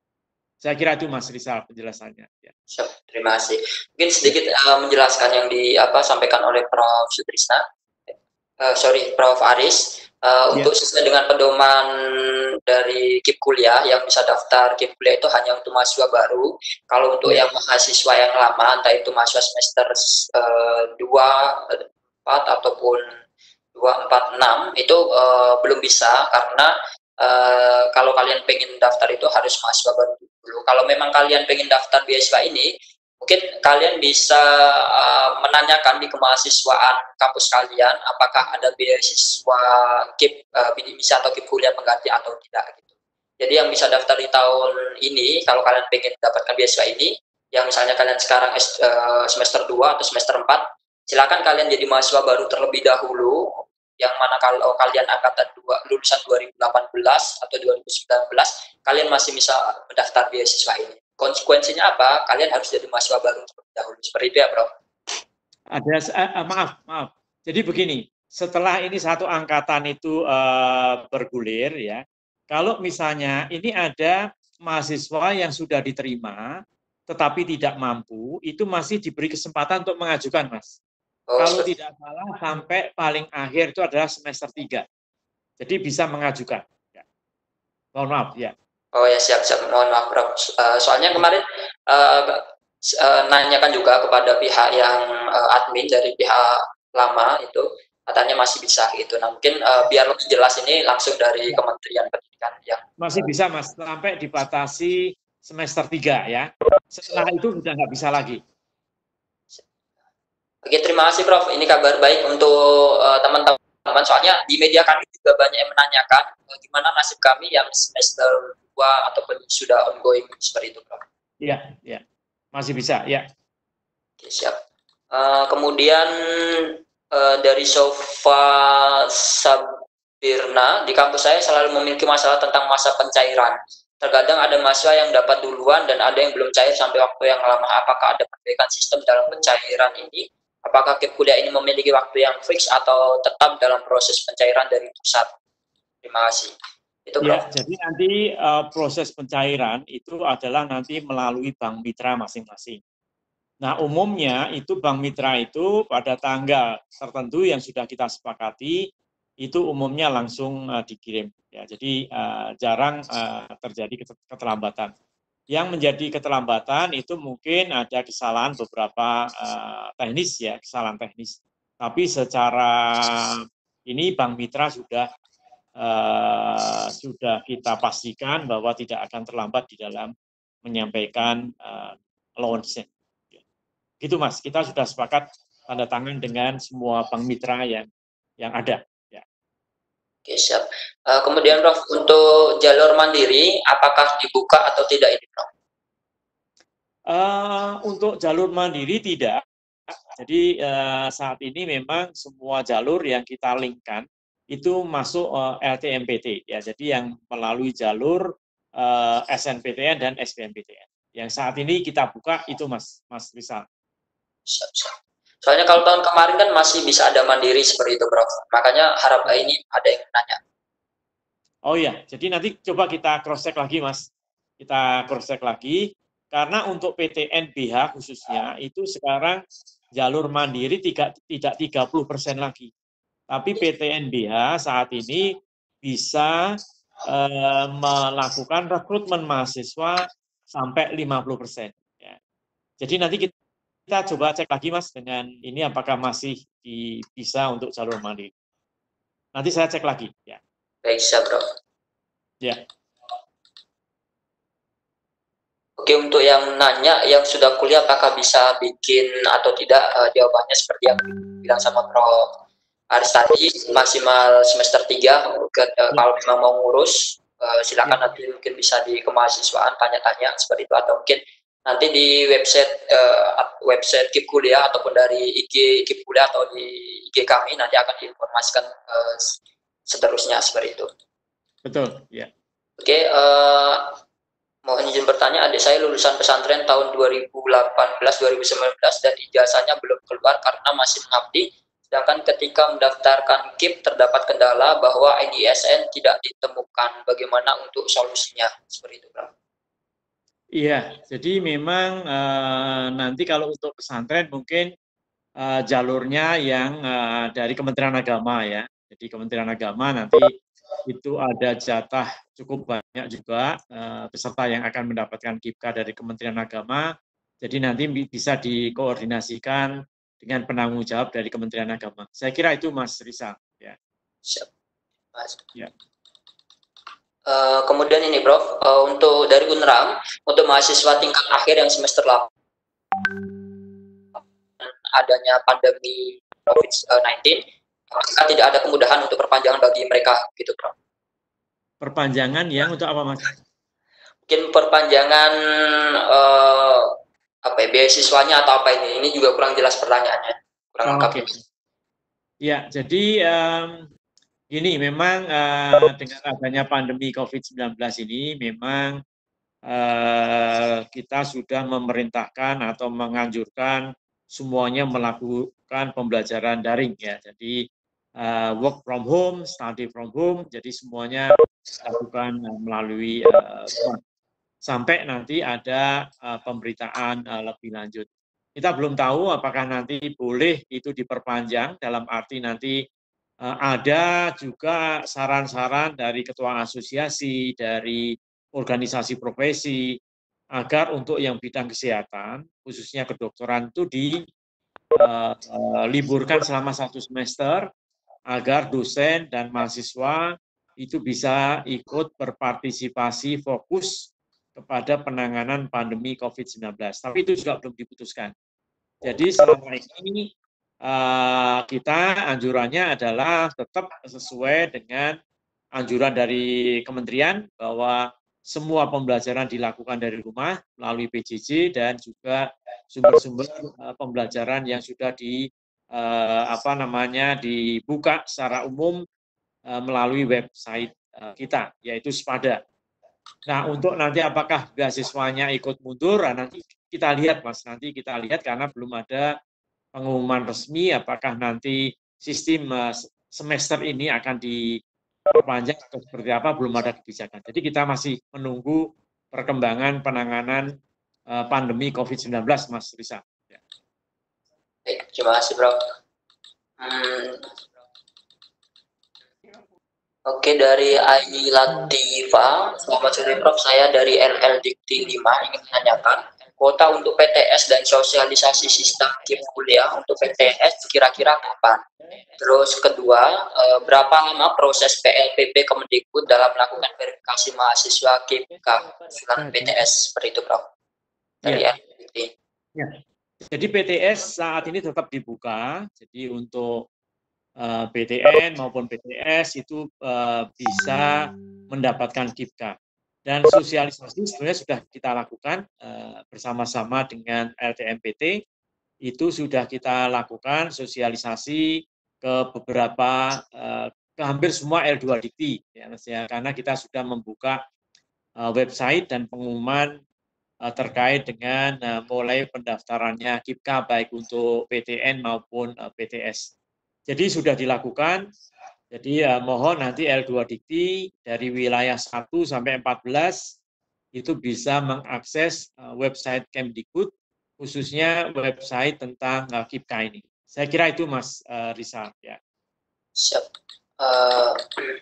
Saya kira itu Mas Rizal penjelasannya. Ya. Terima kasih. Mungkin sedikit uh, menjelaskan yang disampaikan oleh Prof Sutrisna. Uh, sorry, Prof Aris. Uh, ya. Untuk sesuai dengan pedoman dari K I P kuliah yang bisa daftar K I P kuliah itu hanya untuk mahasiswa baru. Kalau untuk ya. yang mahasiswa yang lama, entah itu mahasiswa semester uh, dua, empat ataupun dua, empat, enam itu uh, belum bisa karena uh, kalau kalian pengen daftar itu harus mahasiswa baru dulu. Kalau memang kalian pengen daftar beasiswa ini, mungkin kalian bisa uh, menanyakan di kemahasiswaan kampus kalian apakah ada beasiswa K I P uh, bidik misi atau K I P kuliah pengganti atau tidak gitu. Jadi yang bisa daftar di tahun ini kalau kalian pengen dapatkan beasiswa ini, yang misalnya kalian sekarang uh, semester dua atau semester empat, silakan kalian jadi mahasiswa baru terlebih dahulu. Yang mana kalau kalian angkatan dua, lulusan dua ribu delapan belas atau dua ribu sembilan belas, kalian masih bisa mendaftar beasiswa ini. Konsekuensinya apa? Kalian harus jadi mahasiswa baru terlebih dahulu. Seperti itu ya, Prof? Ada, uh, maaf, maaf. Jadi begini, setelah ini satu angkatan itu uh, bergulir ya, kalau misalnya ini ada mahasiswa yang sudah diterima tetapi tidak mampu, itu masih diberi kesempatan untuk mengajukan, Mas. Oh, kalau seperti- tidak salah sampai paling akhir itu adalah semester tiga. Jadi bisa mengajukan. Ya. Mohon maaf ya. Oh ya, siap siap. Mohon maaf, Prof. Uh, soalnya kemarin uh, uh, nanyakan juga kepada pihak yang uh, admin dari pihak lama itu, katanya masih bisa gitu. Nah mungkin uh, biar lebih jelas ini langsung dari Kementerian Pendidikan yang Masih bisa, Mas, sampai dibatasi semester tiga ya. Setelah itu sudah nggak bisa lagi. Oke, terima kasih Prof. Ini kabar baik untuk uh, teman-teman. Soalnya di media kami juga banyak yang menanyakan uh, gimana nasib kami yang semester dua ataupun sudah ongoing seperti itu, Prof. Iya, iya. Masih bisa, ya. Oke, siap. Uh, kemudian uh, dari Sofa Sabirna, di kampus saya selalu memiliki masalah tentang masa pencairan. Terkadang ada mahasiswa yang dapat duluan dan ada yang belum cair sampai waktu yang lama. Apakah ada perbaikan sistem dalam pencairan ini? Apakah K I P kuliah ini memiliki waktu yang fix atau tetap dalam proses pencairan dari pusat? Terima kasih. Itu, Prof. Ya, jadi nanti uh, proses pencairan itu adalah nanti melalui bank mitra masing-masing. Nah, umumnya itu bank mitra itu pada tanggal tertentu yang sudah kita sepakati, itu umumnya langsung uh, dikirim. Ya, jadi uh, jarang uh, terjadi keterlambatan. Yang menjadi keterlambatan itu mungkin ada kesalahan beberapa uh, teknis ya, kesalahan teknis. Tapi secara ini bank mitra sudah uh, sudah kita pastikan bahwa tidak akan terlambat di dalam menyampaikan uh, allowance-nya. Gitu, Mas, kita sudah sepakat tanda tangan dengan semua bank mitra yang yang ada. Ya. Oke, siap. Uh, kemudian Prof, untuk jalur mandiri, apakah dibuka atau tidak ini, Prof? Uh, untuk jalur mandiri tidak. Jadi uh, saat ini memang semua jalur yang kita linkkan itu masuk uh, L T M P T. Ya, jadi yang melalui jalur uh, S N P T N dan S B M P T N. Yang saat ini kita buka itu, Mas, Mas Rizal. Siap, siap. Soalnya kalau tahun kemarin kan masih bisa ada mandiri seperti itu, Prof. Makanya harap ini ada yang nanya. Oh iya, jadi nanti coba kita cross check lagi, Mas. Kita cross check lagi karena untuk P T N B H khususnya itu sekarang jalur mandiri tidak tidak tiga puluh persen lagi. Tapi P T N B H saat ini bisa eh, melakukan rekrutmen mahasiswa sampai lima puluh persen. Ya. Jadi nanti kita Kita coba cek lagi, Mas, dengan ini apakah masih di, bisa untuk jalur mandiri. Nanti saya cek lagi. Ya. Baik, siap, Prof. Ya. Oke, untuk yang nanya, yang sudah kuliah apakah bisa bikin atau tidak, uh, jawabannya seperti yang bilang sama Prof Aris tadi, maksimal semester tiga, ke, uh, ya. Kalau memang mau ngurus, uh, silakan ya. Nanti mungkin bisa di kemahasiswaan, tanya-tanya seperti itu, atau mungkin nanti di website uh, website K I P kuliah ataupun dari I G K I P kuliah atau di I G kami nanti akan diinformasikan uh, seterusnya seperti itu. Betul, ya. Oke, uh, mohon izin bertanya, adik saya lulusan pesantren tahun dua ribu delapan belas dua ribu sembilan belas dan ijazahnya belum keluar karena masih mengabdi. Sedangkan ketika mendaftarkan K I P terdapat kendala bahwa I D S N tidak ditemukan. Bagaimana untuk solusinya? Seperti itu, Bro. Iya, jadi memang uh, nanti kalau untuk pesantren mungkin uh, jalurnya yang uh, dari Kementerian Agama ya. Jadi Kementerian Agama nanti itu ada jatah cukup banyak juga uh, peserta yang akan mendapatkan K I P K dari Kementerian Agama. Jadi nanti bisa dikoordinasikan dengan penanggung jawab dari Kementerian Agama. Saya kira itu, Mas Rizal. Ya. Siap, Mas. Ya. Uh, kemudian ini, Prof, uh, untuk dari U N R A M, untuk mahasiswa tingkat akhir yang semester delapan, adanya pandemi COVID sembilan belas, apakah tidak ada kemudahan untuk perpanjangan bagi mereka, gitu, Prof? Perpanjangan yang untuk apa, Mas? Mungkin perpanjangan uh, apa ya, beasiswanya atau apa ini? Ini juga kurang jelas pertanyaannya, kurang lengkap. Oke. Okay. Ya, jadi um, ini memang uh, dengan adanya pandemi COVID sembilan belas ini memang uh, kita sudah memerintahkan atau menganjurkan semuanya melakukan pembelajaran daring ya. Jadi uh, work from home, study from home, jadi semuanya dilakukan uh, melalui uh, rumah. Sampai nanti ada uh, pemberitaan uh, lebih lanjut. Kita belum tahu apakah nanti boleh itu diperpanjang, dalam arti nanti uh, ada juga saran-saran dari ketua asosiasi, dari organisasi profesi, agar untuk yang bidang kesehatan, khususnya kedokteran itu diliburkan uh, uh, selama satu semester, agar dosen dan mahasiswa itu bisa ikut berpartisipasi fokus kepada penanganan pandemi COVID sembilan belas. Tapi itu juga belum diputuskan. Jadi selama ini uh, kita anjurannya adalah tetap sesuai dengan anjuran dari kementerian bahwa semua pembelajaran dilakukan dari rumah melalui P J J dan juga sumber-sumber uh, pembelajaran yang sudah di uh, apa namanya dibuka secara umum uh, melalui website uh, kita, yaitu Spada. Nah, untuk nanti apakah beasiswanya ikut mundur, nah, nanti kita lihat, Mas. Nanti kita lihat karena belum ada pengumuman resmi apakah nanti sistem semester ini akan diperpanjang atau seperti apa, belum ada kebijakan. Jadi kita masih menunggu perkembangan penanganan uh, pandemi COVID sembilan belas, Mas Risa. Ya. Baik, terima kasih, Bro. Hmm. Oke, dari Ayi Latifah, selamat sore Prof. Saya dari L L Dikti lima ingin menanyakan kuota untuk P T S dan sosialisasi sistem K I P kuliah untuk P T S kira-kira kapan? Terus kedua, berapa lama proses P L P P Kemendikbud dalam melakukan verifikasi mahasiswa K I P K usulan P T S seperti itu, Prof? Dari ya. L L Dikti. Ya. Jadi P T S saat ini tetap dibuka. Jadi untuk Uh, P T N maupun P T S itu uh, bisa mendapatkan K I P K. Dan sosialisasi sebenarnya sudah kita lakukan uh, bersama-sama dengan L T M P T, itu sudah kita lakukan sosialisasi ke beberapa, uh, ke hampir semua L dua Dikti, ya, ya, karena kita sudah membuka uh, website dan pengumuman uh, terkait dengan uh, mulai pendaftarannya K I P K baik untuk P T N maupun uh, P T S. Jadi sudah dilakukan, jadi ya, mohon nanti L dua Dikti dari wilayah satu sampai empat belas itu bisa mengakses uh, website Kemdikbud, khususnya website tentang uh, K I P K ini. Saya kira itu Mas uh, Rizal. Ya. Siap. Uh,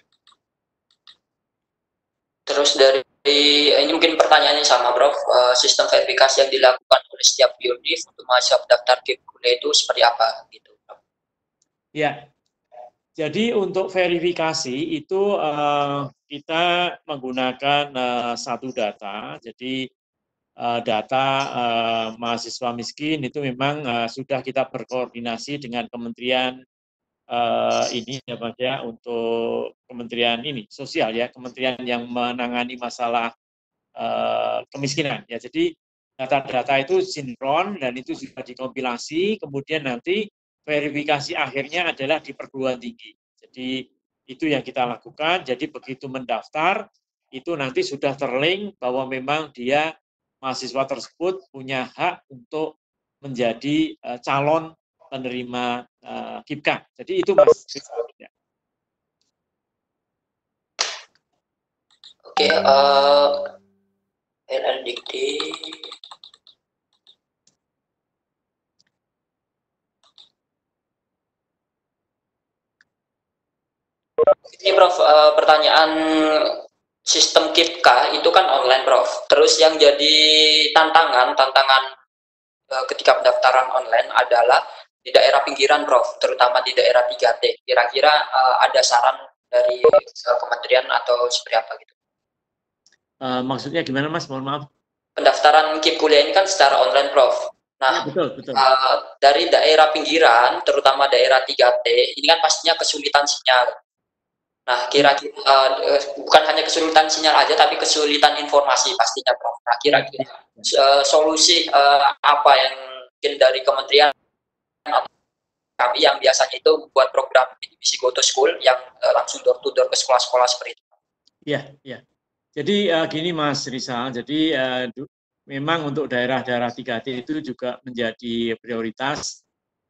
terus dari, ini mungkin pertanyaannya sama Prof, uh, sistem verifikasi yang dilakukan oleh setiap univ untuk mahasiswa daftar K I P kuliah itu seperti apa? Gitu. Ya, jadi untuk verifikasi itu uh, kita menggunakan uh, satu data. Jadi uh, data uh, mahasiswa miskin itu memang uh, sudah kita berkoordinasi dengan kementerian uh, ini ya Pak ya, untuk kementerian ini sosial ya, kementerian yang menangani masalah uh, kemiskinan ya. Jadi data-data itu sinkron dan itu sudah dikompilasi, kemudian nanti verifikasi akhirnya adalah di perguruan tinggi. Jadi itu yang kita lakukan. Jadi begitu mendaftar, itu nanti sudah terlink bahwa memang dia mahasiswa tersebut punya hak untuk menjadi uh, calon penerima uh, K I P K. Jadi itu Mas. Oke, uh, L L Dikti. Ini Prof, uh, pertanyaan sistem K I P K itu kan online Prof. Terus yang jadi tantangan, tantangan uh, ketika pendaftaran online adalah di daerah pinggiran Prof, terutama di daerah tiga T. Kira-kira uh, ada saran dari uh, kementerian atau seperti apa gitu? Uh, maksudnya gimana Mas? Mohon maaf. Pendaftaran K I P kuliah ini kan secara online Prof. Nah, ya, betul, betul. Uh, dari daerah pinggiran, terutama daerah tiga T, ini kan pastinya kesulitan sinyal. Nah, kira-kira uh, bukan hanya kesulitan sinyal aja, tapi kesulitan informasi pastinya, Prof. Nah, kira-kira uh, solusi uh, apa yang mungkin dari kementerian kami yang biasanya itu buat program misi Go to School yang uh, langsung door to door ke sekolah-sekolah seperti itu. Iya, iya. Jadi uh, gini Mas Rizal, jadi uh, memang untuk daerah-daerah tiga T itu juga menjadi prioritas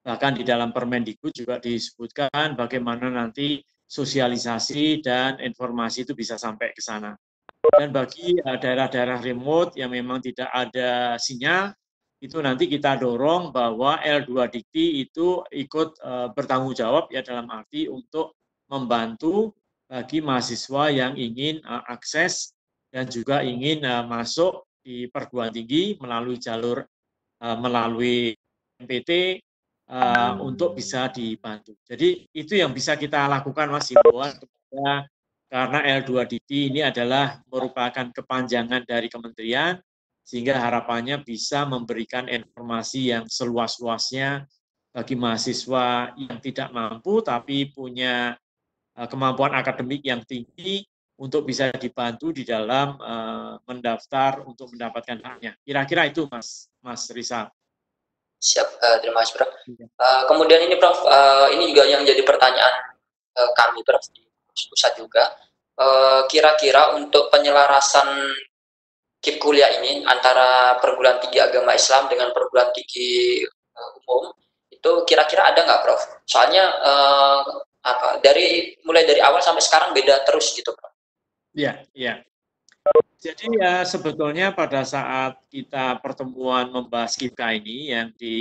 Bahkan di dalam Permendikbud juga disebutkan bagaimana nanti sosialisasi dan informasi itu bisa sampai ke sana. Dan bagi daerah-daerah remote yang memang tidak ada sinyal, itu nanti kita dorong bahwa L dua Dikti itu ikut uh, bertanggung jawab ya dalam arti untuk membantu bagi mahasiswa yang ingin uh, akses dan juga ingin uh, masuk di perguruan tinggi melalui jalur uh, melalui M P T uh, untuk bisa dibantu. Jadi itu yang bisa kita lakukan Mas himbauan kepada, karena L dua Dikti ini adalah merupakan kepanjangan dari kementerian, sehingga harapannya bisa memberikan informasi yang seluas-luasnya bagi mahasiswa yang tidak mampu tapi punya uh, kemampuan akademik yang tinggi untuk bisa dibantu di dalam uh, mendaftar untuk mendapatkan haknya. Kira-kira itu Mas Mas Rizal. Siap, uh, terima kasih Prof. Uh, kemudian ini Prof, uh, ini juga yang jadi pertanyaan uh, kami Prof di pusat juga. Uh, kira-kira untuk penyelarasan K I P kuliah ini antara perguruan tinggi agama Islam dengan perguruan tinggi uh, umum itu kira-kira ada nggak Prof? Soalnya uh, apa dari mulai dari awal sampai sekarang beda terus gitu Prof. Iya, iya. Jadi ya sebetulnya pada saat kita pertemuan membahas K I P K ini yang di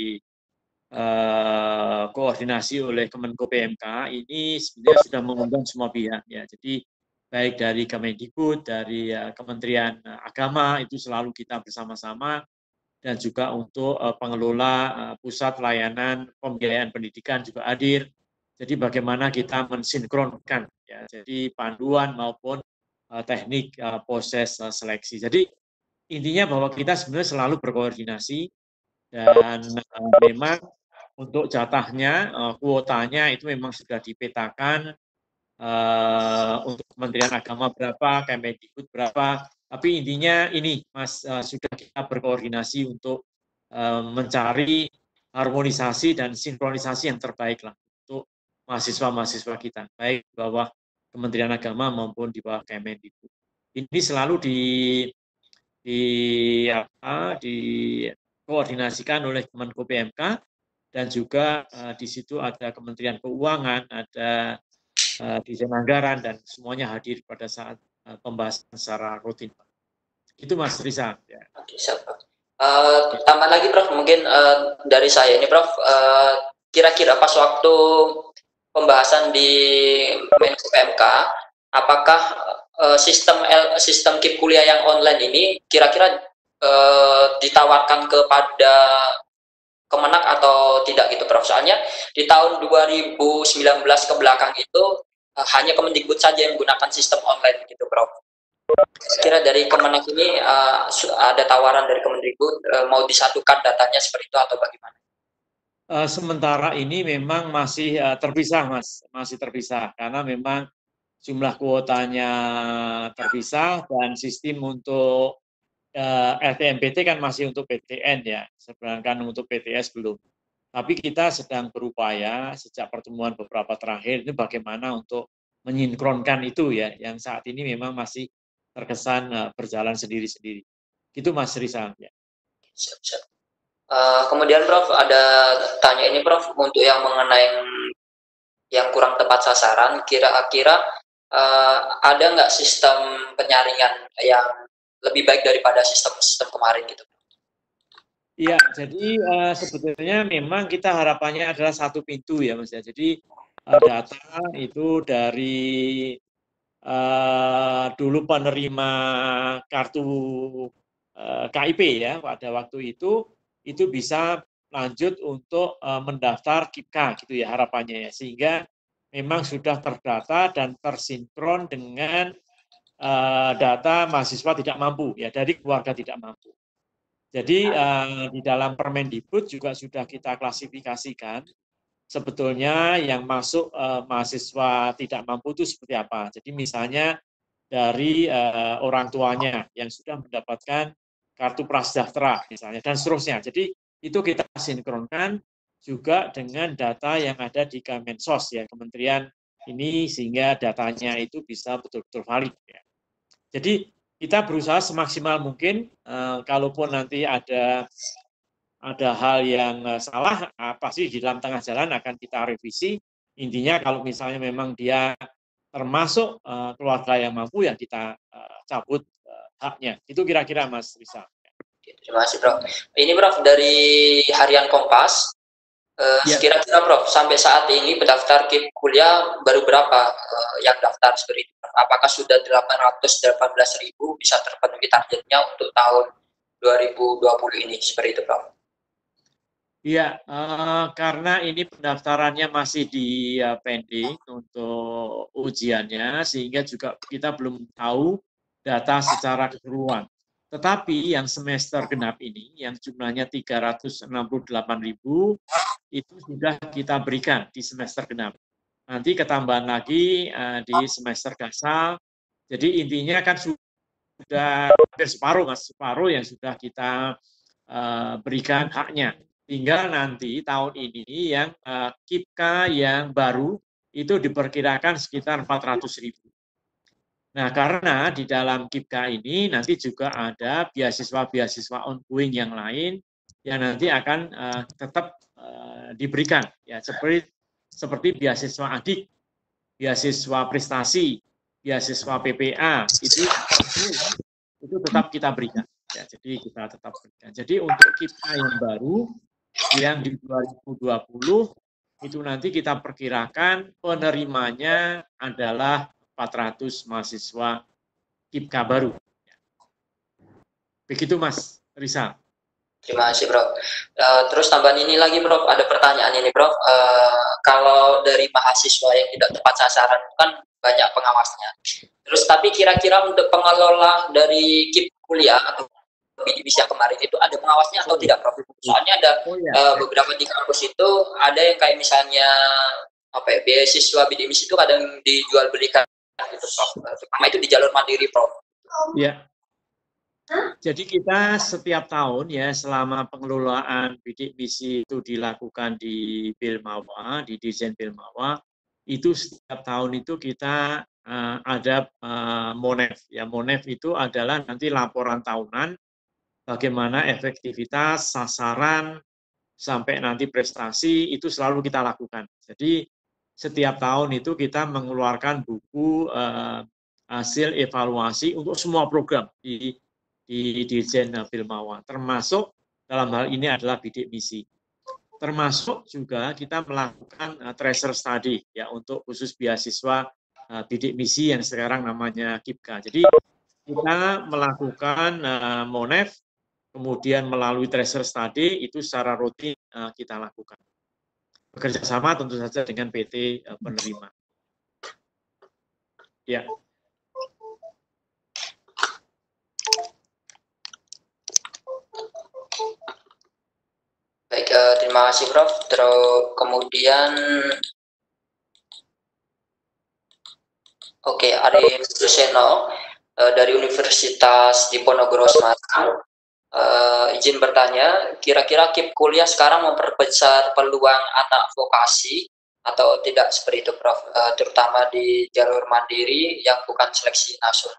uh, koordinasi oleh Kemenko P M K ini sebenarnya sudah mengundang semua pihak ya. Jadi baik dari Kemendikbud, dari uh, Kementerian Agama itu selalu kita bersama-sama, dan juga untuk uh, pengelola uh, pusat layanan pembiayaan pendidikan juga hadir. Jadi bagaimana kita mensinkronkan ya, jadi panduan maupun uh, teknik uh, proses uh, seleksi. Jadi intinya bahwa kita sebenarnya selalu berkoordinasi dan uh, memang untuk jatahnya, uh, kuotanya itu memang sudah dipetakan. Uh, untuk Kementerian Agama berapa, Kemendikbud berapa, tapi intinya ini Mas uh, sudah kita berkoordinasi untuk uh, mencari harmonisasi dan sinkronisasi yang terbaik lah untuk mahasiswa-mahasiswa kita, baik di bawah Kementerian Agama maupun di bawah Kemendikbud. Ini selalu di di apa dikoordinasikan oleh Kemenko P M K, dan juga uh, di situ ada Kementerian Keuangan, ada Uh, desain anggaran, dan semuanya hadir pada saat uh, pembahasan secara rutin. Itu Mas Rizal. Ya. Oke, siap, Prof. Uh, tambah lagi Prof, mungkin uh, dari saya ini Prof, uh, kira-kira pas waktu pembahasan di Menko P M K, apakah uh, sistem L, sistem K I P kuliah yang online ini kira-kira uh, ditawarkan kepada Kemenak atau tidak gitu Prof? Soalnya di tahun dua ribu sembilan belas ke belakang itu uh, hanya Kemendikbud saja yang menggunakan sistem online gitu Prof. Kira dari Kemenak ini uh, ada tawaran dari Kemendikbud uh, mau disatukan datanya seperti itu atau bagaimana? Uh, sementara ini memang masih uh, terpisah Mas, masih terpisah karena memang jumlah kuotanya terpisah dan sistem untuk Uh, L T M P T kan masih untuk P T N ya, sedangkan untuk P T S belum. Tapi kita sedang berupaya sejak pertemuan beberapa terakhir ini bagaimana untuk menyinkronkan itu ya, yang saat ini memang masih terkesan uh, berjalan sendiri-sendiri. Itu Mas Rizal ya. Siap, siap. Uh, kemudian Prof ada tanya ini Prof untuk yang mengenai yang kurang tepat sasaran, kira-kira uh, ada nggak sistem penyaringan yang lebih baik daripada sistem-sistem kemarin gitu? Iya, jadi uh, sebetulnya memang kita harapannya adalah satu pintu ya Mas ya. Jadi uh, data itu dari uh, dulu penerima kartu uh, K I P ya pada waktu itu itu bisa lanjut untuk uh, mendaftar K I P K gitu ya harapannya ya, sehingga memang sudah terdata dan tersinkron dengan Uh, data mahasiswa tidak mampu ya dari keluarga tidak mampu. Jadi uh, di dalam Permendikbud juga sudah kita klasifikasikan sebetulnya yang masuk uh, mahasiswa tidak mampu itu seperti apa. Jadi misalnya dari uh, orang tuanya yang sudah mendapatkan kartu prasejahtera misalnya dan seterusnya. Jadi itu kita sinkronkan juga dengan data yang ada di Kemensos ya, kementerian ini, sehingga datanya itu bisa betul-betul valid ya. Jadi kita berusaha semaksimal mungkin, uh, kalaupun nanti ada ada hal yang uh, salah, uh, pasti di dalam tengah jalan akan kita revisi. Intinya kalau misalnya memang dia termasuk uh, keluarga yang mampu, ya kita uh, cabut uh, haknya. Itu kira-kira Mas Rizal. Terima kasih, Prof. Ini, Prof, dari Harian Kompas. Uh, Ya. Kira-kira, Prof, sampai saat ini pendaftar K I P kuliah baru berapa uh, yang daftar seperti itu? Apakah sudah delapan ratus delapan belas ribu bisa terpenuhi targetnya untuk tahun dua ribu dua puluh ini? Seperti itu, Prof. Iya, uh, karena ini pendaftarannya masih di uh, pending untuk ujiannya, sehingga juga kita belum tahu data secara keseluruhan. Tetapi yang semester genap ini, yang jumlahnya tiga ratus enam puluh delapan ribu, itu sudah kita berikan di semester genap. Nanti ketambahan lagi uh, di semester gasal. Jadi intinya kan sudah hampir separuh, Mas, separuh yang sudah kita uh, berikan haknya. Tinggal nanti tahun ini yang uh, K I P K yang baru itu diperkirakan sekitar empat ratus ribu. Nah, karena di dalam K I P K ini nanti juga ada beasiswa-beasiswa ongoing yang lain yang nanti akan uh, tetap uh, diberikan, ya, seperti seperti beasiswa adik, beasiswa prestasi, beasiswa P P A, itu itu tetap kita berikan. Ya, jadi kita tetap berikan. Jadi untuk K I P K yang baru yang di dua ribu dua puluh itu nanti kita perkirakan penerimanya adalah empat ratus mahasiswa K I P K baru. Begitu, Mas Rizal. Terima kasih, Prof. Uh, terus tambahan ini lagi, Prof. Ada pertanyaan ini, Prof. Uh, kalau dari mahasiswa yang tidak tepat sasaran kan banyak pengawasnya. Terus tapi kira-kira untuk pengelola dari K I P kuliah atau bidik misi yang kemarin itu ada pengawasnya atau tidak, Prof? Soalnya ada Oh, ya. uh, beberapa di kampus itu ada yang kayak misalnya apa ya, beasiswa bidik misi itu kadang dijual belikan gitu, Prof. Terutama itu di jalur mandiri, Prof. Ya. Jadi kita setiap tahun, ya, selama pengelolaan bidik misi itu dilakukan di Bilmawa, di Dirjen Bilmawa, itu setiap tahun itu kita uh, ada uh, Monef. Ya, Monef itu adalah nanti laporan tahunan bagaimana efektivitas, sasaran, sampai nanti prestasi, itu selalu kita lakukan. Jadi setiap tahun itu kita mengeluarkan buku uh, hasil evaluasi untuk semua program di di Dirjen Bilmawa, termasuk dalam hal ini adalah bidik misi. Termasuk juga kita melakukan uh, tracer study, ya, untuk khusus beasiswa uh, bidik misi yang sekarang namanya K I P K. Jadi kita melakukan uh, Monef, kemudian melalui tracer study itu secara rutin uh, kita lakukan. Bekerja sama tentu saja dengan P T uh, penerima. Ya. Baik, uh, terima kasih, Prof. Terus kemudian, oke, okay, Arif Suseno uh, dari Universitas Diponegoro Semarang, uh, izin bertanya, kira-kira K I P kuliah sekarang memperbesar peluang anak vokasi atau tidak seperti itu, Prof? Uh, terutama di jalur mandiri yang bukan seleksi nasional.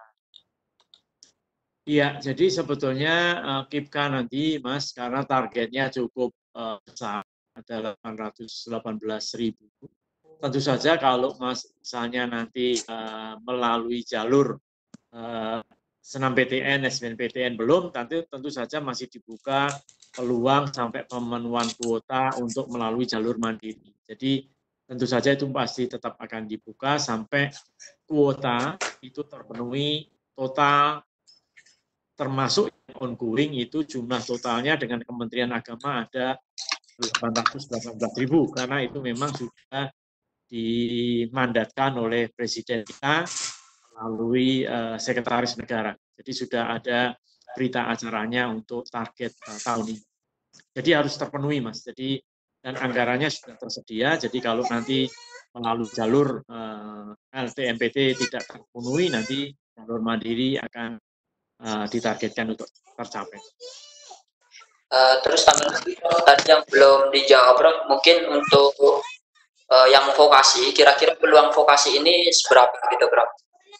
Iya, jadi sebetulnya uh, K I P K nanti, Mas, karena targetnya cukup uh, besar, ada delapan ratus delapan belas ribu. Tentu saja kalau Mas misalnya nanti uh, melalui jalur uh, senam P T N, S B M P T N belum, tentu, tentu saja masih dibuka peluang sampai pemenuhan kuota untuk melalui jalur mandiri. Jadi tentu saja itu pasti tetap akan dibuka sampai kuota itu terpenuhi total, termasuk ongoing itu jumlah totalnya dengan Kementerian Agama ada delapan ratus delapan belas ribu, karena itu memang sudah dimandatkan oleh Presiden kita melalui uh, Sekretaris Negara. Jadi sudah ada berita acaranya untuk target uh, tahun ini. Jadi harus terpenuhi, Mas. Jadi dan anggarannya sudah tersedia. Jadi kalau nanti melalui jalur uh, L T M P T tidak terpenuhi, nanti jalur mandiri akan Uh, ditargetkan untuk tercapai. Uh, terus tambahan lagi, tadi yang belum dijawab, Prof, mungkin untuk uh, yang vokasi, kira-kira peluang vokasi ini seberapa gitu, Prof?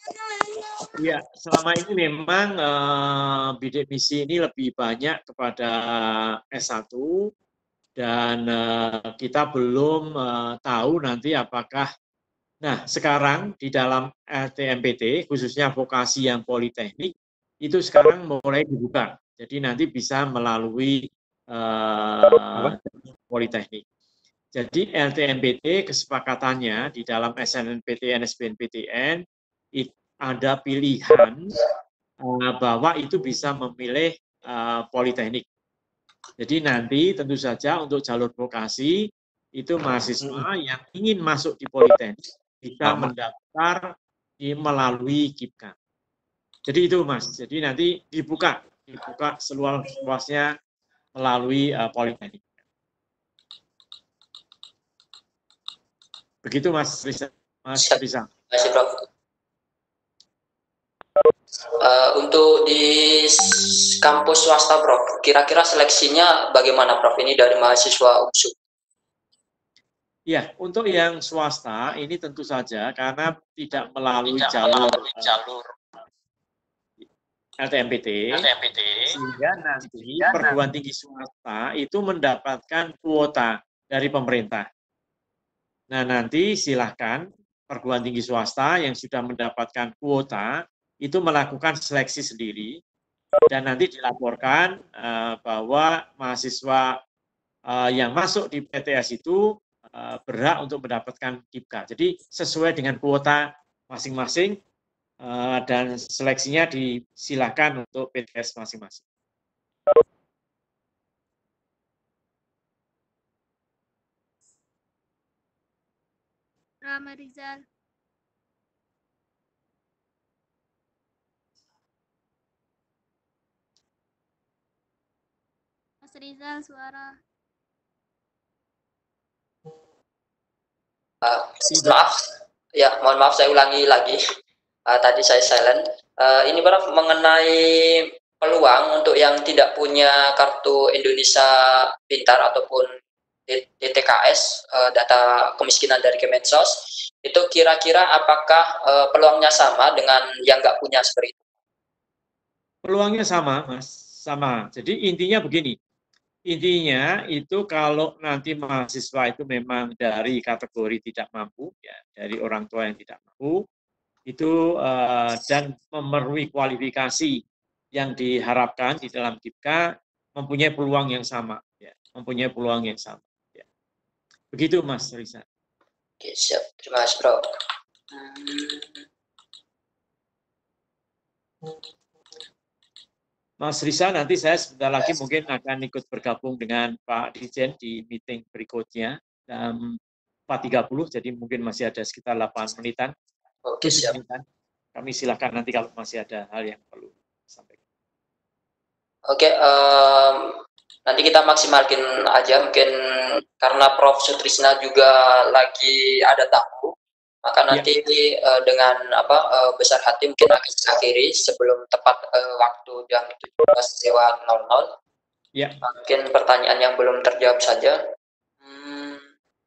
Ya, selama ini memang uh, bidik misi ini lebih banyak kepada S satu dan uh, kita belum uh, tahu nanti apakah. Nah, sekarang di dalam L T M P T, khususnya vokasi yang politeknik, itu sekarang mulai dibuka. Jadi nanti bisa melalui uh, politeknik. Jadi L T M P T kesepakatannya di dalam S N M P T N, S B N P T N, ada pilihan uh, bahwa itu bisa memilih uh, politeknik. Jadi nanti tentu saja untuk jalur vokasi, itu mahasiswa yang ingin masuk di politeknik, bisa mendaftar di melalui K I P K A. Jadi itu Mas, jadi nanti dibuka, dibuka seluas-luasnya melalui uh, politeknik. Begitu Mas Risa. Mas Risa. Terima kasih Prof. Uh, untuk di kampus swasta Prof, kira-kira seleksinya bagaimana Prof? Ini dari mahasiswa U N S U. Ya, untuk yang swasta ini tentu saja karena tidak melalui tidak jalur, melalui jalur L T M P T, L T M P T, sehingga nanti sehingga perguruan tinggi swasta itu mendapatkan kuota dari pemerintah. Nah, nanti silahkan perguruan tinggi swasta yang sudah mendapatkan kuota itu melakukan seleksi sendiri dan nanti dilaporkan uh, bahwa mahasiswa uh, yang masuk di P T S itu berhak untuk mendapatkan K I P K A. Jadi sesuai dengan kuota masing-masing uh, dan seleksinya disilahkan untuk P T S masing-masing. Rama Rizal. Mas Rizal suara. Uh, maaf, ya mohon maaf saya ulangi lagi. Uh, tadi saya silent. Uh, ini Prof mengenai peluang untuk yang tidak punya kartu Indonesia Pintar ataupun D T K S, uh, data kemiskinan dari Kemensos, itu kira-kira apakah uh, peluangnya sama dengan yang nggak punya seperti itu? Peluangnya sama, Mas. Sama. Jadi intinya begini. Intinya itu kalau nanti mahasiswa itu memang dari kategori tidak mampu, ya, dari orang tua yang tidak mampu, itu uh, dan memenuhi kualifikasi yang diharapkan di dalam K I P K A, mempunyai peluang yang sama, ya, mempunyai peluang yang sama. Ya. Begitu Mas Risa. Oke, siap. Terima kasih Bro. Hmm. Mas Risa, nanti saya sebentar lagi mungkin akan ikut bergabung dengan Pak Dirjen di meeting berikutnya jam empat tiga puluh, jadi mungkin masih ada sekitar delapan menitan. Oke, siap. Menitan. Kami silakan nanti kalau masih ada hal yang perlu sampaikan. Oke, um, nanti kita maksimalkan aja, mungkin karena Prof Sutrisna juga lagi ada tamu, maka nanti ya. uh, dengan apa uh, besar hati mungkin akan akhiri sebelum tepat uh, waktu jam tujuh belas lewat nol nol. Ya. Mungkin pertanyaan yang belum terjawab saja. Hmm.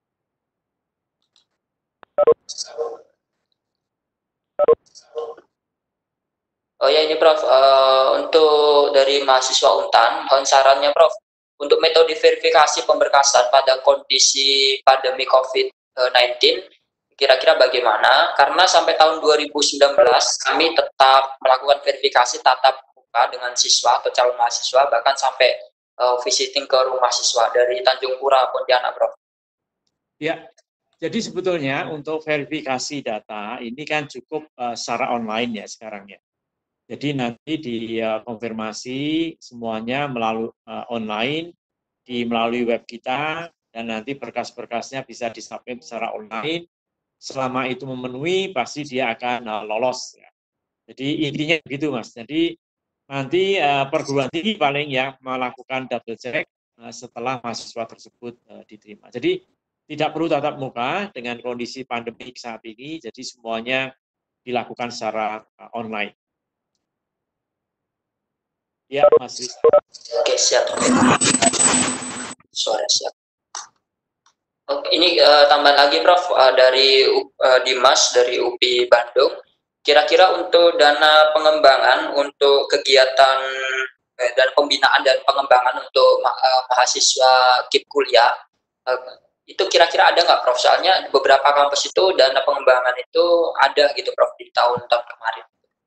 Oh ya ini Prof, uh, untuk dari mahasiswa Untan, mohon sarannya Prof, untuk metode verifikasi pemberkasan pada kondisi pandemi COVID sembilan belas, kira-kira bagaimana? Karena sampai tahun dua ribu sembilan belas kami tetap melakukan verifikasi tatap muka dengan siswa atau calon mahasiswa, bahkan sampai uh, visiting ke rumah siswa dari Tanjung Pura, Pontianak, Prof. Ya, jadi sebetulnya untuk verifikasi data ini kan cukup uh, secara online ya sekarang ya. Jadi nanti dikonfirmasi uh, semuanya melalui uh, online, di melalui web kita, dan nanti berkas-berkasnya bisa disubmit secara online. Selama itu memenuhi, pasti dia akan uh, lolos. Ya. Jadi intinya begitu, Mas. Jadi nanti uh, perguruan tinggi paling yang melakukan double check uh, setelah mahasiswa tersebut uh, diterima. Jadi tidak perlu tatap muka dengan kondisi pandemi saat ini. Jadi semuanya dilakukan secara uh, online. Ya, Mas Rizal. Oke, siap. Suara siap. Oke, ini uh, tambahan lagi, Prof, uh, dari uh, Dimas dari U P I Bandung. kira-kira untuk dana pengembangan untuk kegiatan eh, dan pembinaan dan pengembangan untuk ma uh, mahasiswa K I P kuliah uh, itu kira-kira ada nggak Prof? Soalnya beberapa kampus itu dana pengembangan itu ada gitu Prof di tahun-tahun kemarin.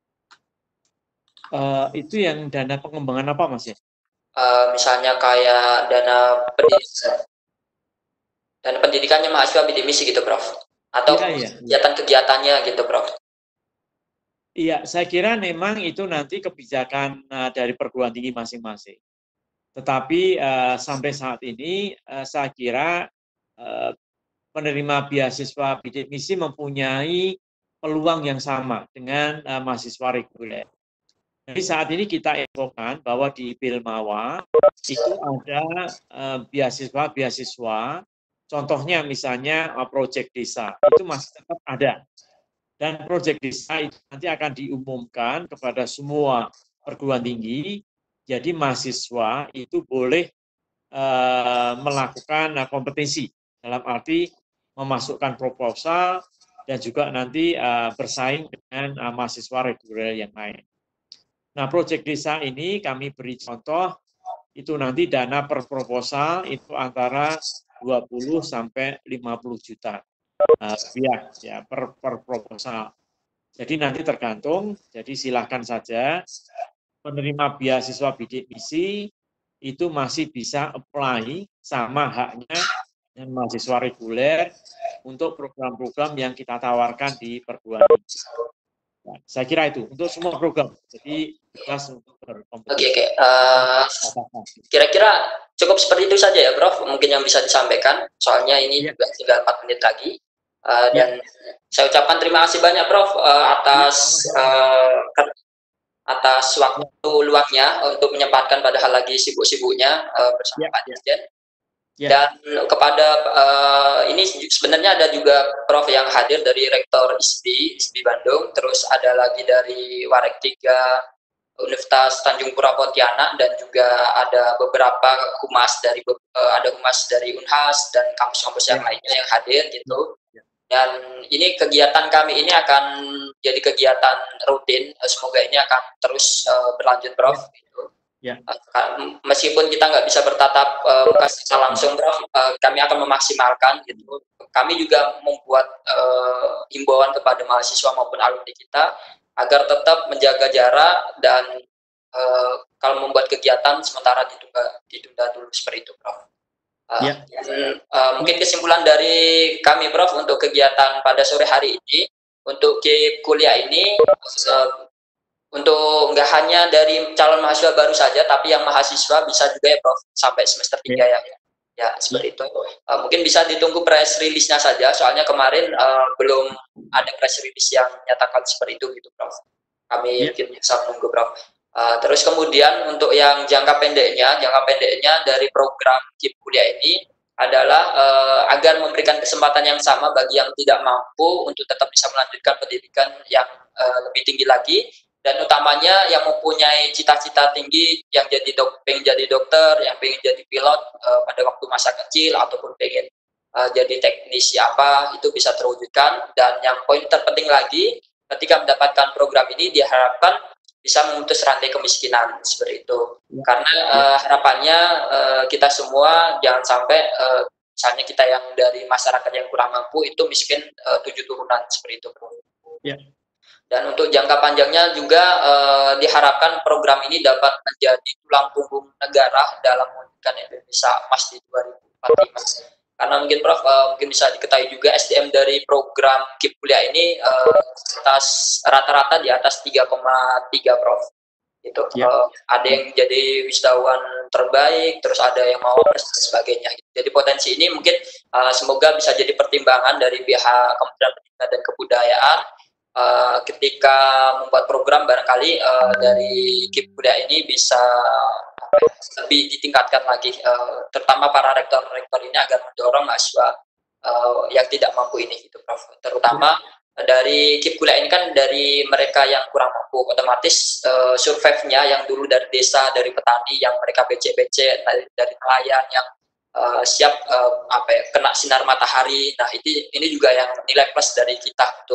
Uh, itu yang dana pengembangan apa Mas ya? Uh, misalnya kayak dana pendidikan, dana pendidikannya mahasiswa bidik misi gitu Prof? Atau iya, iya. kegiatan-kegiatannya gitu Prof? Iya, saya kira memang itu nanti kebijakan uh, dari perguruan tinggi masing-masing. Tetapi uh, sampai saat ini uh, saya kira uh, penerima beasiswa bidik misi mempunyai peluang yang sama dengan uh, mahasiswa reguler. Jadi saat ini kita infokan bahwa di Bilmawa itu ada beasiswa-beasiswa, uh, contohnya misalnya uh, proyek desa, itu masih tetap ada. Dan proyek desa itu nanti akan diumumkan kepada semua perguruan tinggi, jadi mahasiswa itu boleh uh, melakukan uh, kompetisi, dalam arti memasukkan proposal dan juga nanti uh, bersaing dengan uh, mahasiswa reguler yang lain. Nah, proyek desa ini kami beri contoh, itu nanti dana per proposal itu antara dua puluh sampai lima puluh juta. Rupiah ya per, per proposal. Jadi nanti tergantung, jadi silakan saja penerima beasiswa bidik misi itu masih bisa apply sama haknya dengan mahasiswa reguler untuk program-program yang kita tawarkan di perguruan tinggi. Nah, saya kira itu untuk semua program. Jadi jelas untuk berkompetisi. Oke, oke. Uh, kira-kira cukup seperti itu saja ya, Prof. Mungkin yang bisa disampaikan. Soalnya ini ya. juga tinggal empat menit lagi. Uh, dan ya. saya ucapkan terima kasih banyak, Prof. Uh, atas uh, atas waktu luangnya untuk menyempatkan padahal lagi sibuk-sibuknya uh, bersama ya. Pak Dirjen. Ya. Dan kepada uh, ini sebenarnya ada juga Prof yang hadir dari Rektor I S B I, I S B I Bandung, terus ada lagi dari Warek tiga Universitas Tanjung Pura Pontianak, dan juga ada beberapa humas dari uh, ada humas dari Unhas dan kampus-kampus yang ya. lainnya yang hadir gitu. Ya. Dan ini kegiatan kami ini akan jadi kegiatan rutin, semoga ini akan terus uh, berlanjut Prof. Ya. Ya. Uh, meskipun kita nggak bisa bertatap uh, muka secara langsung, Prof, uh, kami akan memaksimalkan gitu. Kami juga membuat uh, himbauan kepada mahasiswa maupun alumni kita agar tetap menjaga jarak dan uh, kalau membuat kegiatan sementara ditunda, ditunda dulu seperti itu, Prof. Uh, ya. Dan, uh, mungkin kesimpulan dari kami, Prof, untuk kegiatan pada sore hari ini, untuk K I P kuliah ini. Uh, Untuk nggak hanya dari calon mahasiswa baru saja, tapi yang mahasiswa bisa juga ya Prof, sampai semester tiga ya. Ya, ya seperti itu. Uh, mungkin bisa ditunggu press release-nya saja, soalnya kemarin uh, belum ada press release yang menyatakan seperti itu gitu Prof. Kami ya. mungkin bisa menunggu Prof. Uh, terus kemudian untuk yang jangka pendeknya, jangka pendeknya dari program K I P kuliah ini adalah uh, agar memberikan kesempatan yang sama bagi yang tidak mampu untuk tetap bisa melanjutkan pendidikan yang uh, lebih tinggi lagi. Dan utamanya yang mempunyai cita-cita tinggi, yang jadi dok, pengen jadi dokter, yang pengen jadi pilot uh, pada waktu masa kecil, ataupun pengen uh, jadi teknisi apa, itu bisa terwujudkan. Dan yang poin terpenting lagi, ketika mendapatkan program ini diharapkan bisa memutus rantai kemiskinan, seperti itu. Ya. Karena uh, harapannya uh, kita semua jangan sampai, uh, misalnya kita yang dari masyarakat yang kurang mampu, itu miskin uh, tujuh turunan, seperti itu. Ya. Dan untuk jangka panjangnya juga eh, diharapkan program ini dapat menjadi tulang punggung negara dalam mewujudkan Indonesia Emas di dua ribu empat puluh lima. Karena mungkin Prof eh, mungkin bisa diketahui juga S D M dari program K I P kuliah ini eh, atas rata-rata di atas tiga koma tiga Prof. Itu ya. eh, ada yang jadi wisudawan terbaik, terus ada yang mau dan sebagainya. Jadi potensi ini mungkin eh, semoga bisa jadi pertimbangan dari pihak Kementerian Pendidikan dan Kebudayaan. Uh, ketika membuat program barangkali uh, dari K I P kuliah ini bisa apa, lebih ditingkatkan lagi, uh, terutama para rektor-rektor ini agar mendorong mahasiswa uh, yang tidak mampu ini gitu Prof. Terutama uh, dari K I P kuliah ini kan dari mereka yang kurang mampu, otomatis uh, survive-nya yang dulu dari desa, dari petani yang mereka becek-becek, dari, dari nelayan yang uh, siap uh, apa ya, kena sinar matahari. Nah ini ini juga yang nilai plus dari kita untuk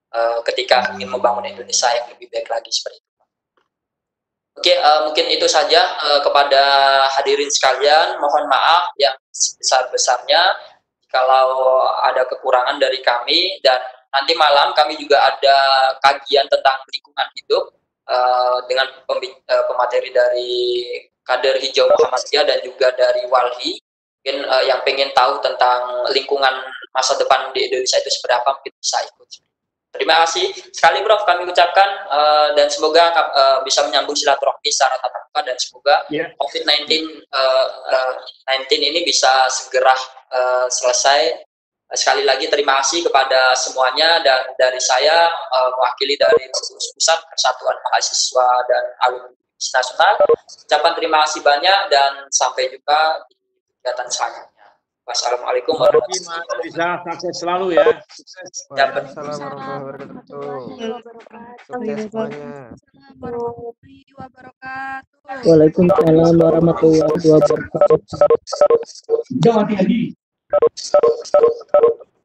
uh, ketika ingin membangun Indonesia yang lebih baik lagi seperti itu. Oke, uh, mungkin itu saja uh, kepada hadirin sekalian. Mohon maaf yang sebesar-besarnya kalau ada kekurangan dari kami, dan nanti malam kami juga ada kajian tentang lingkungan hidup uh, dengan pembi- uh, pemateri dari kader hijau Muhammadiyah dan juga dari Walhi. Mungkin uh, yang pengen tahu tentang lingkungan masa depan di Indonesia itu seperti apa, mungkin bisa ikut. Terima kasih sekali Prof kami ucapkan, uh, dan semoga uh, bisa menyambung silaturahmi secara tatap muka, dan semoga yeah. COVID sembilan belas ini bisa segera uh, selesai. Uh, sekali lagi terima kasih kepada semuanya, dan dari saya uh, mewakili dari Pengurus Pusat Persatuan Mahasiswa dan Alumni Nasional, ucapan terima kasih banyak dan sampai jumpa di kegiatan selanjutnya. Wassalamualaikum warahmatullahi wabarakatuh. Bisa sukses selalu ya. Sukses. Waalaikumsalam warahmatullahi wabarakatuh. Sukses semuanya. warahmatullahi wabarakatuh. Waalaikumsalam warahmatullahi wabarakatuh. Jangan hati-hati.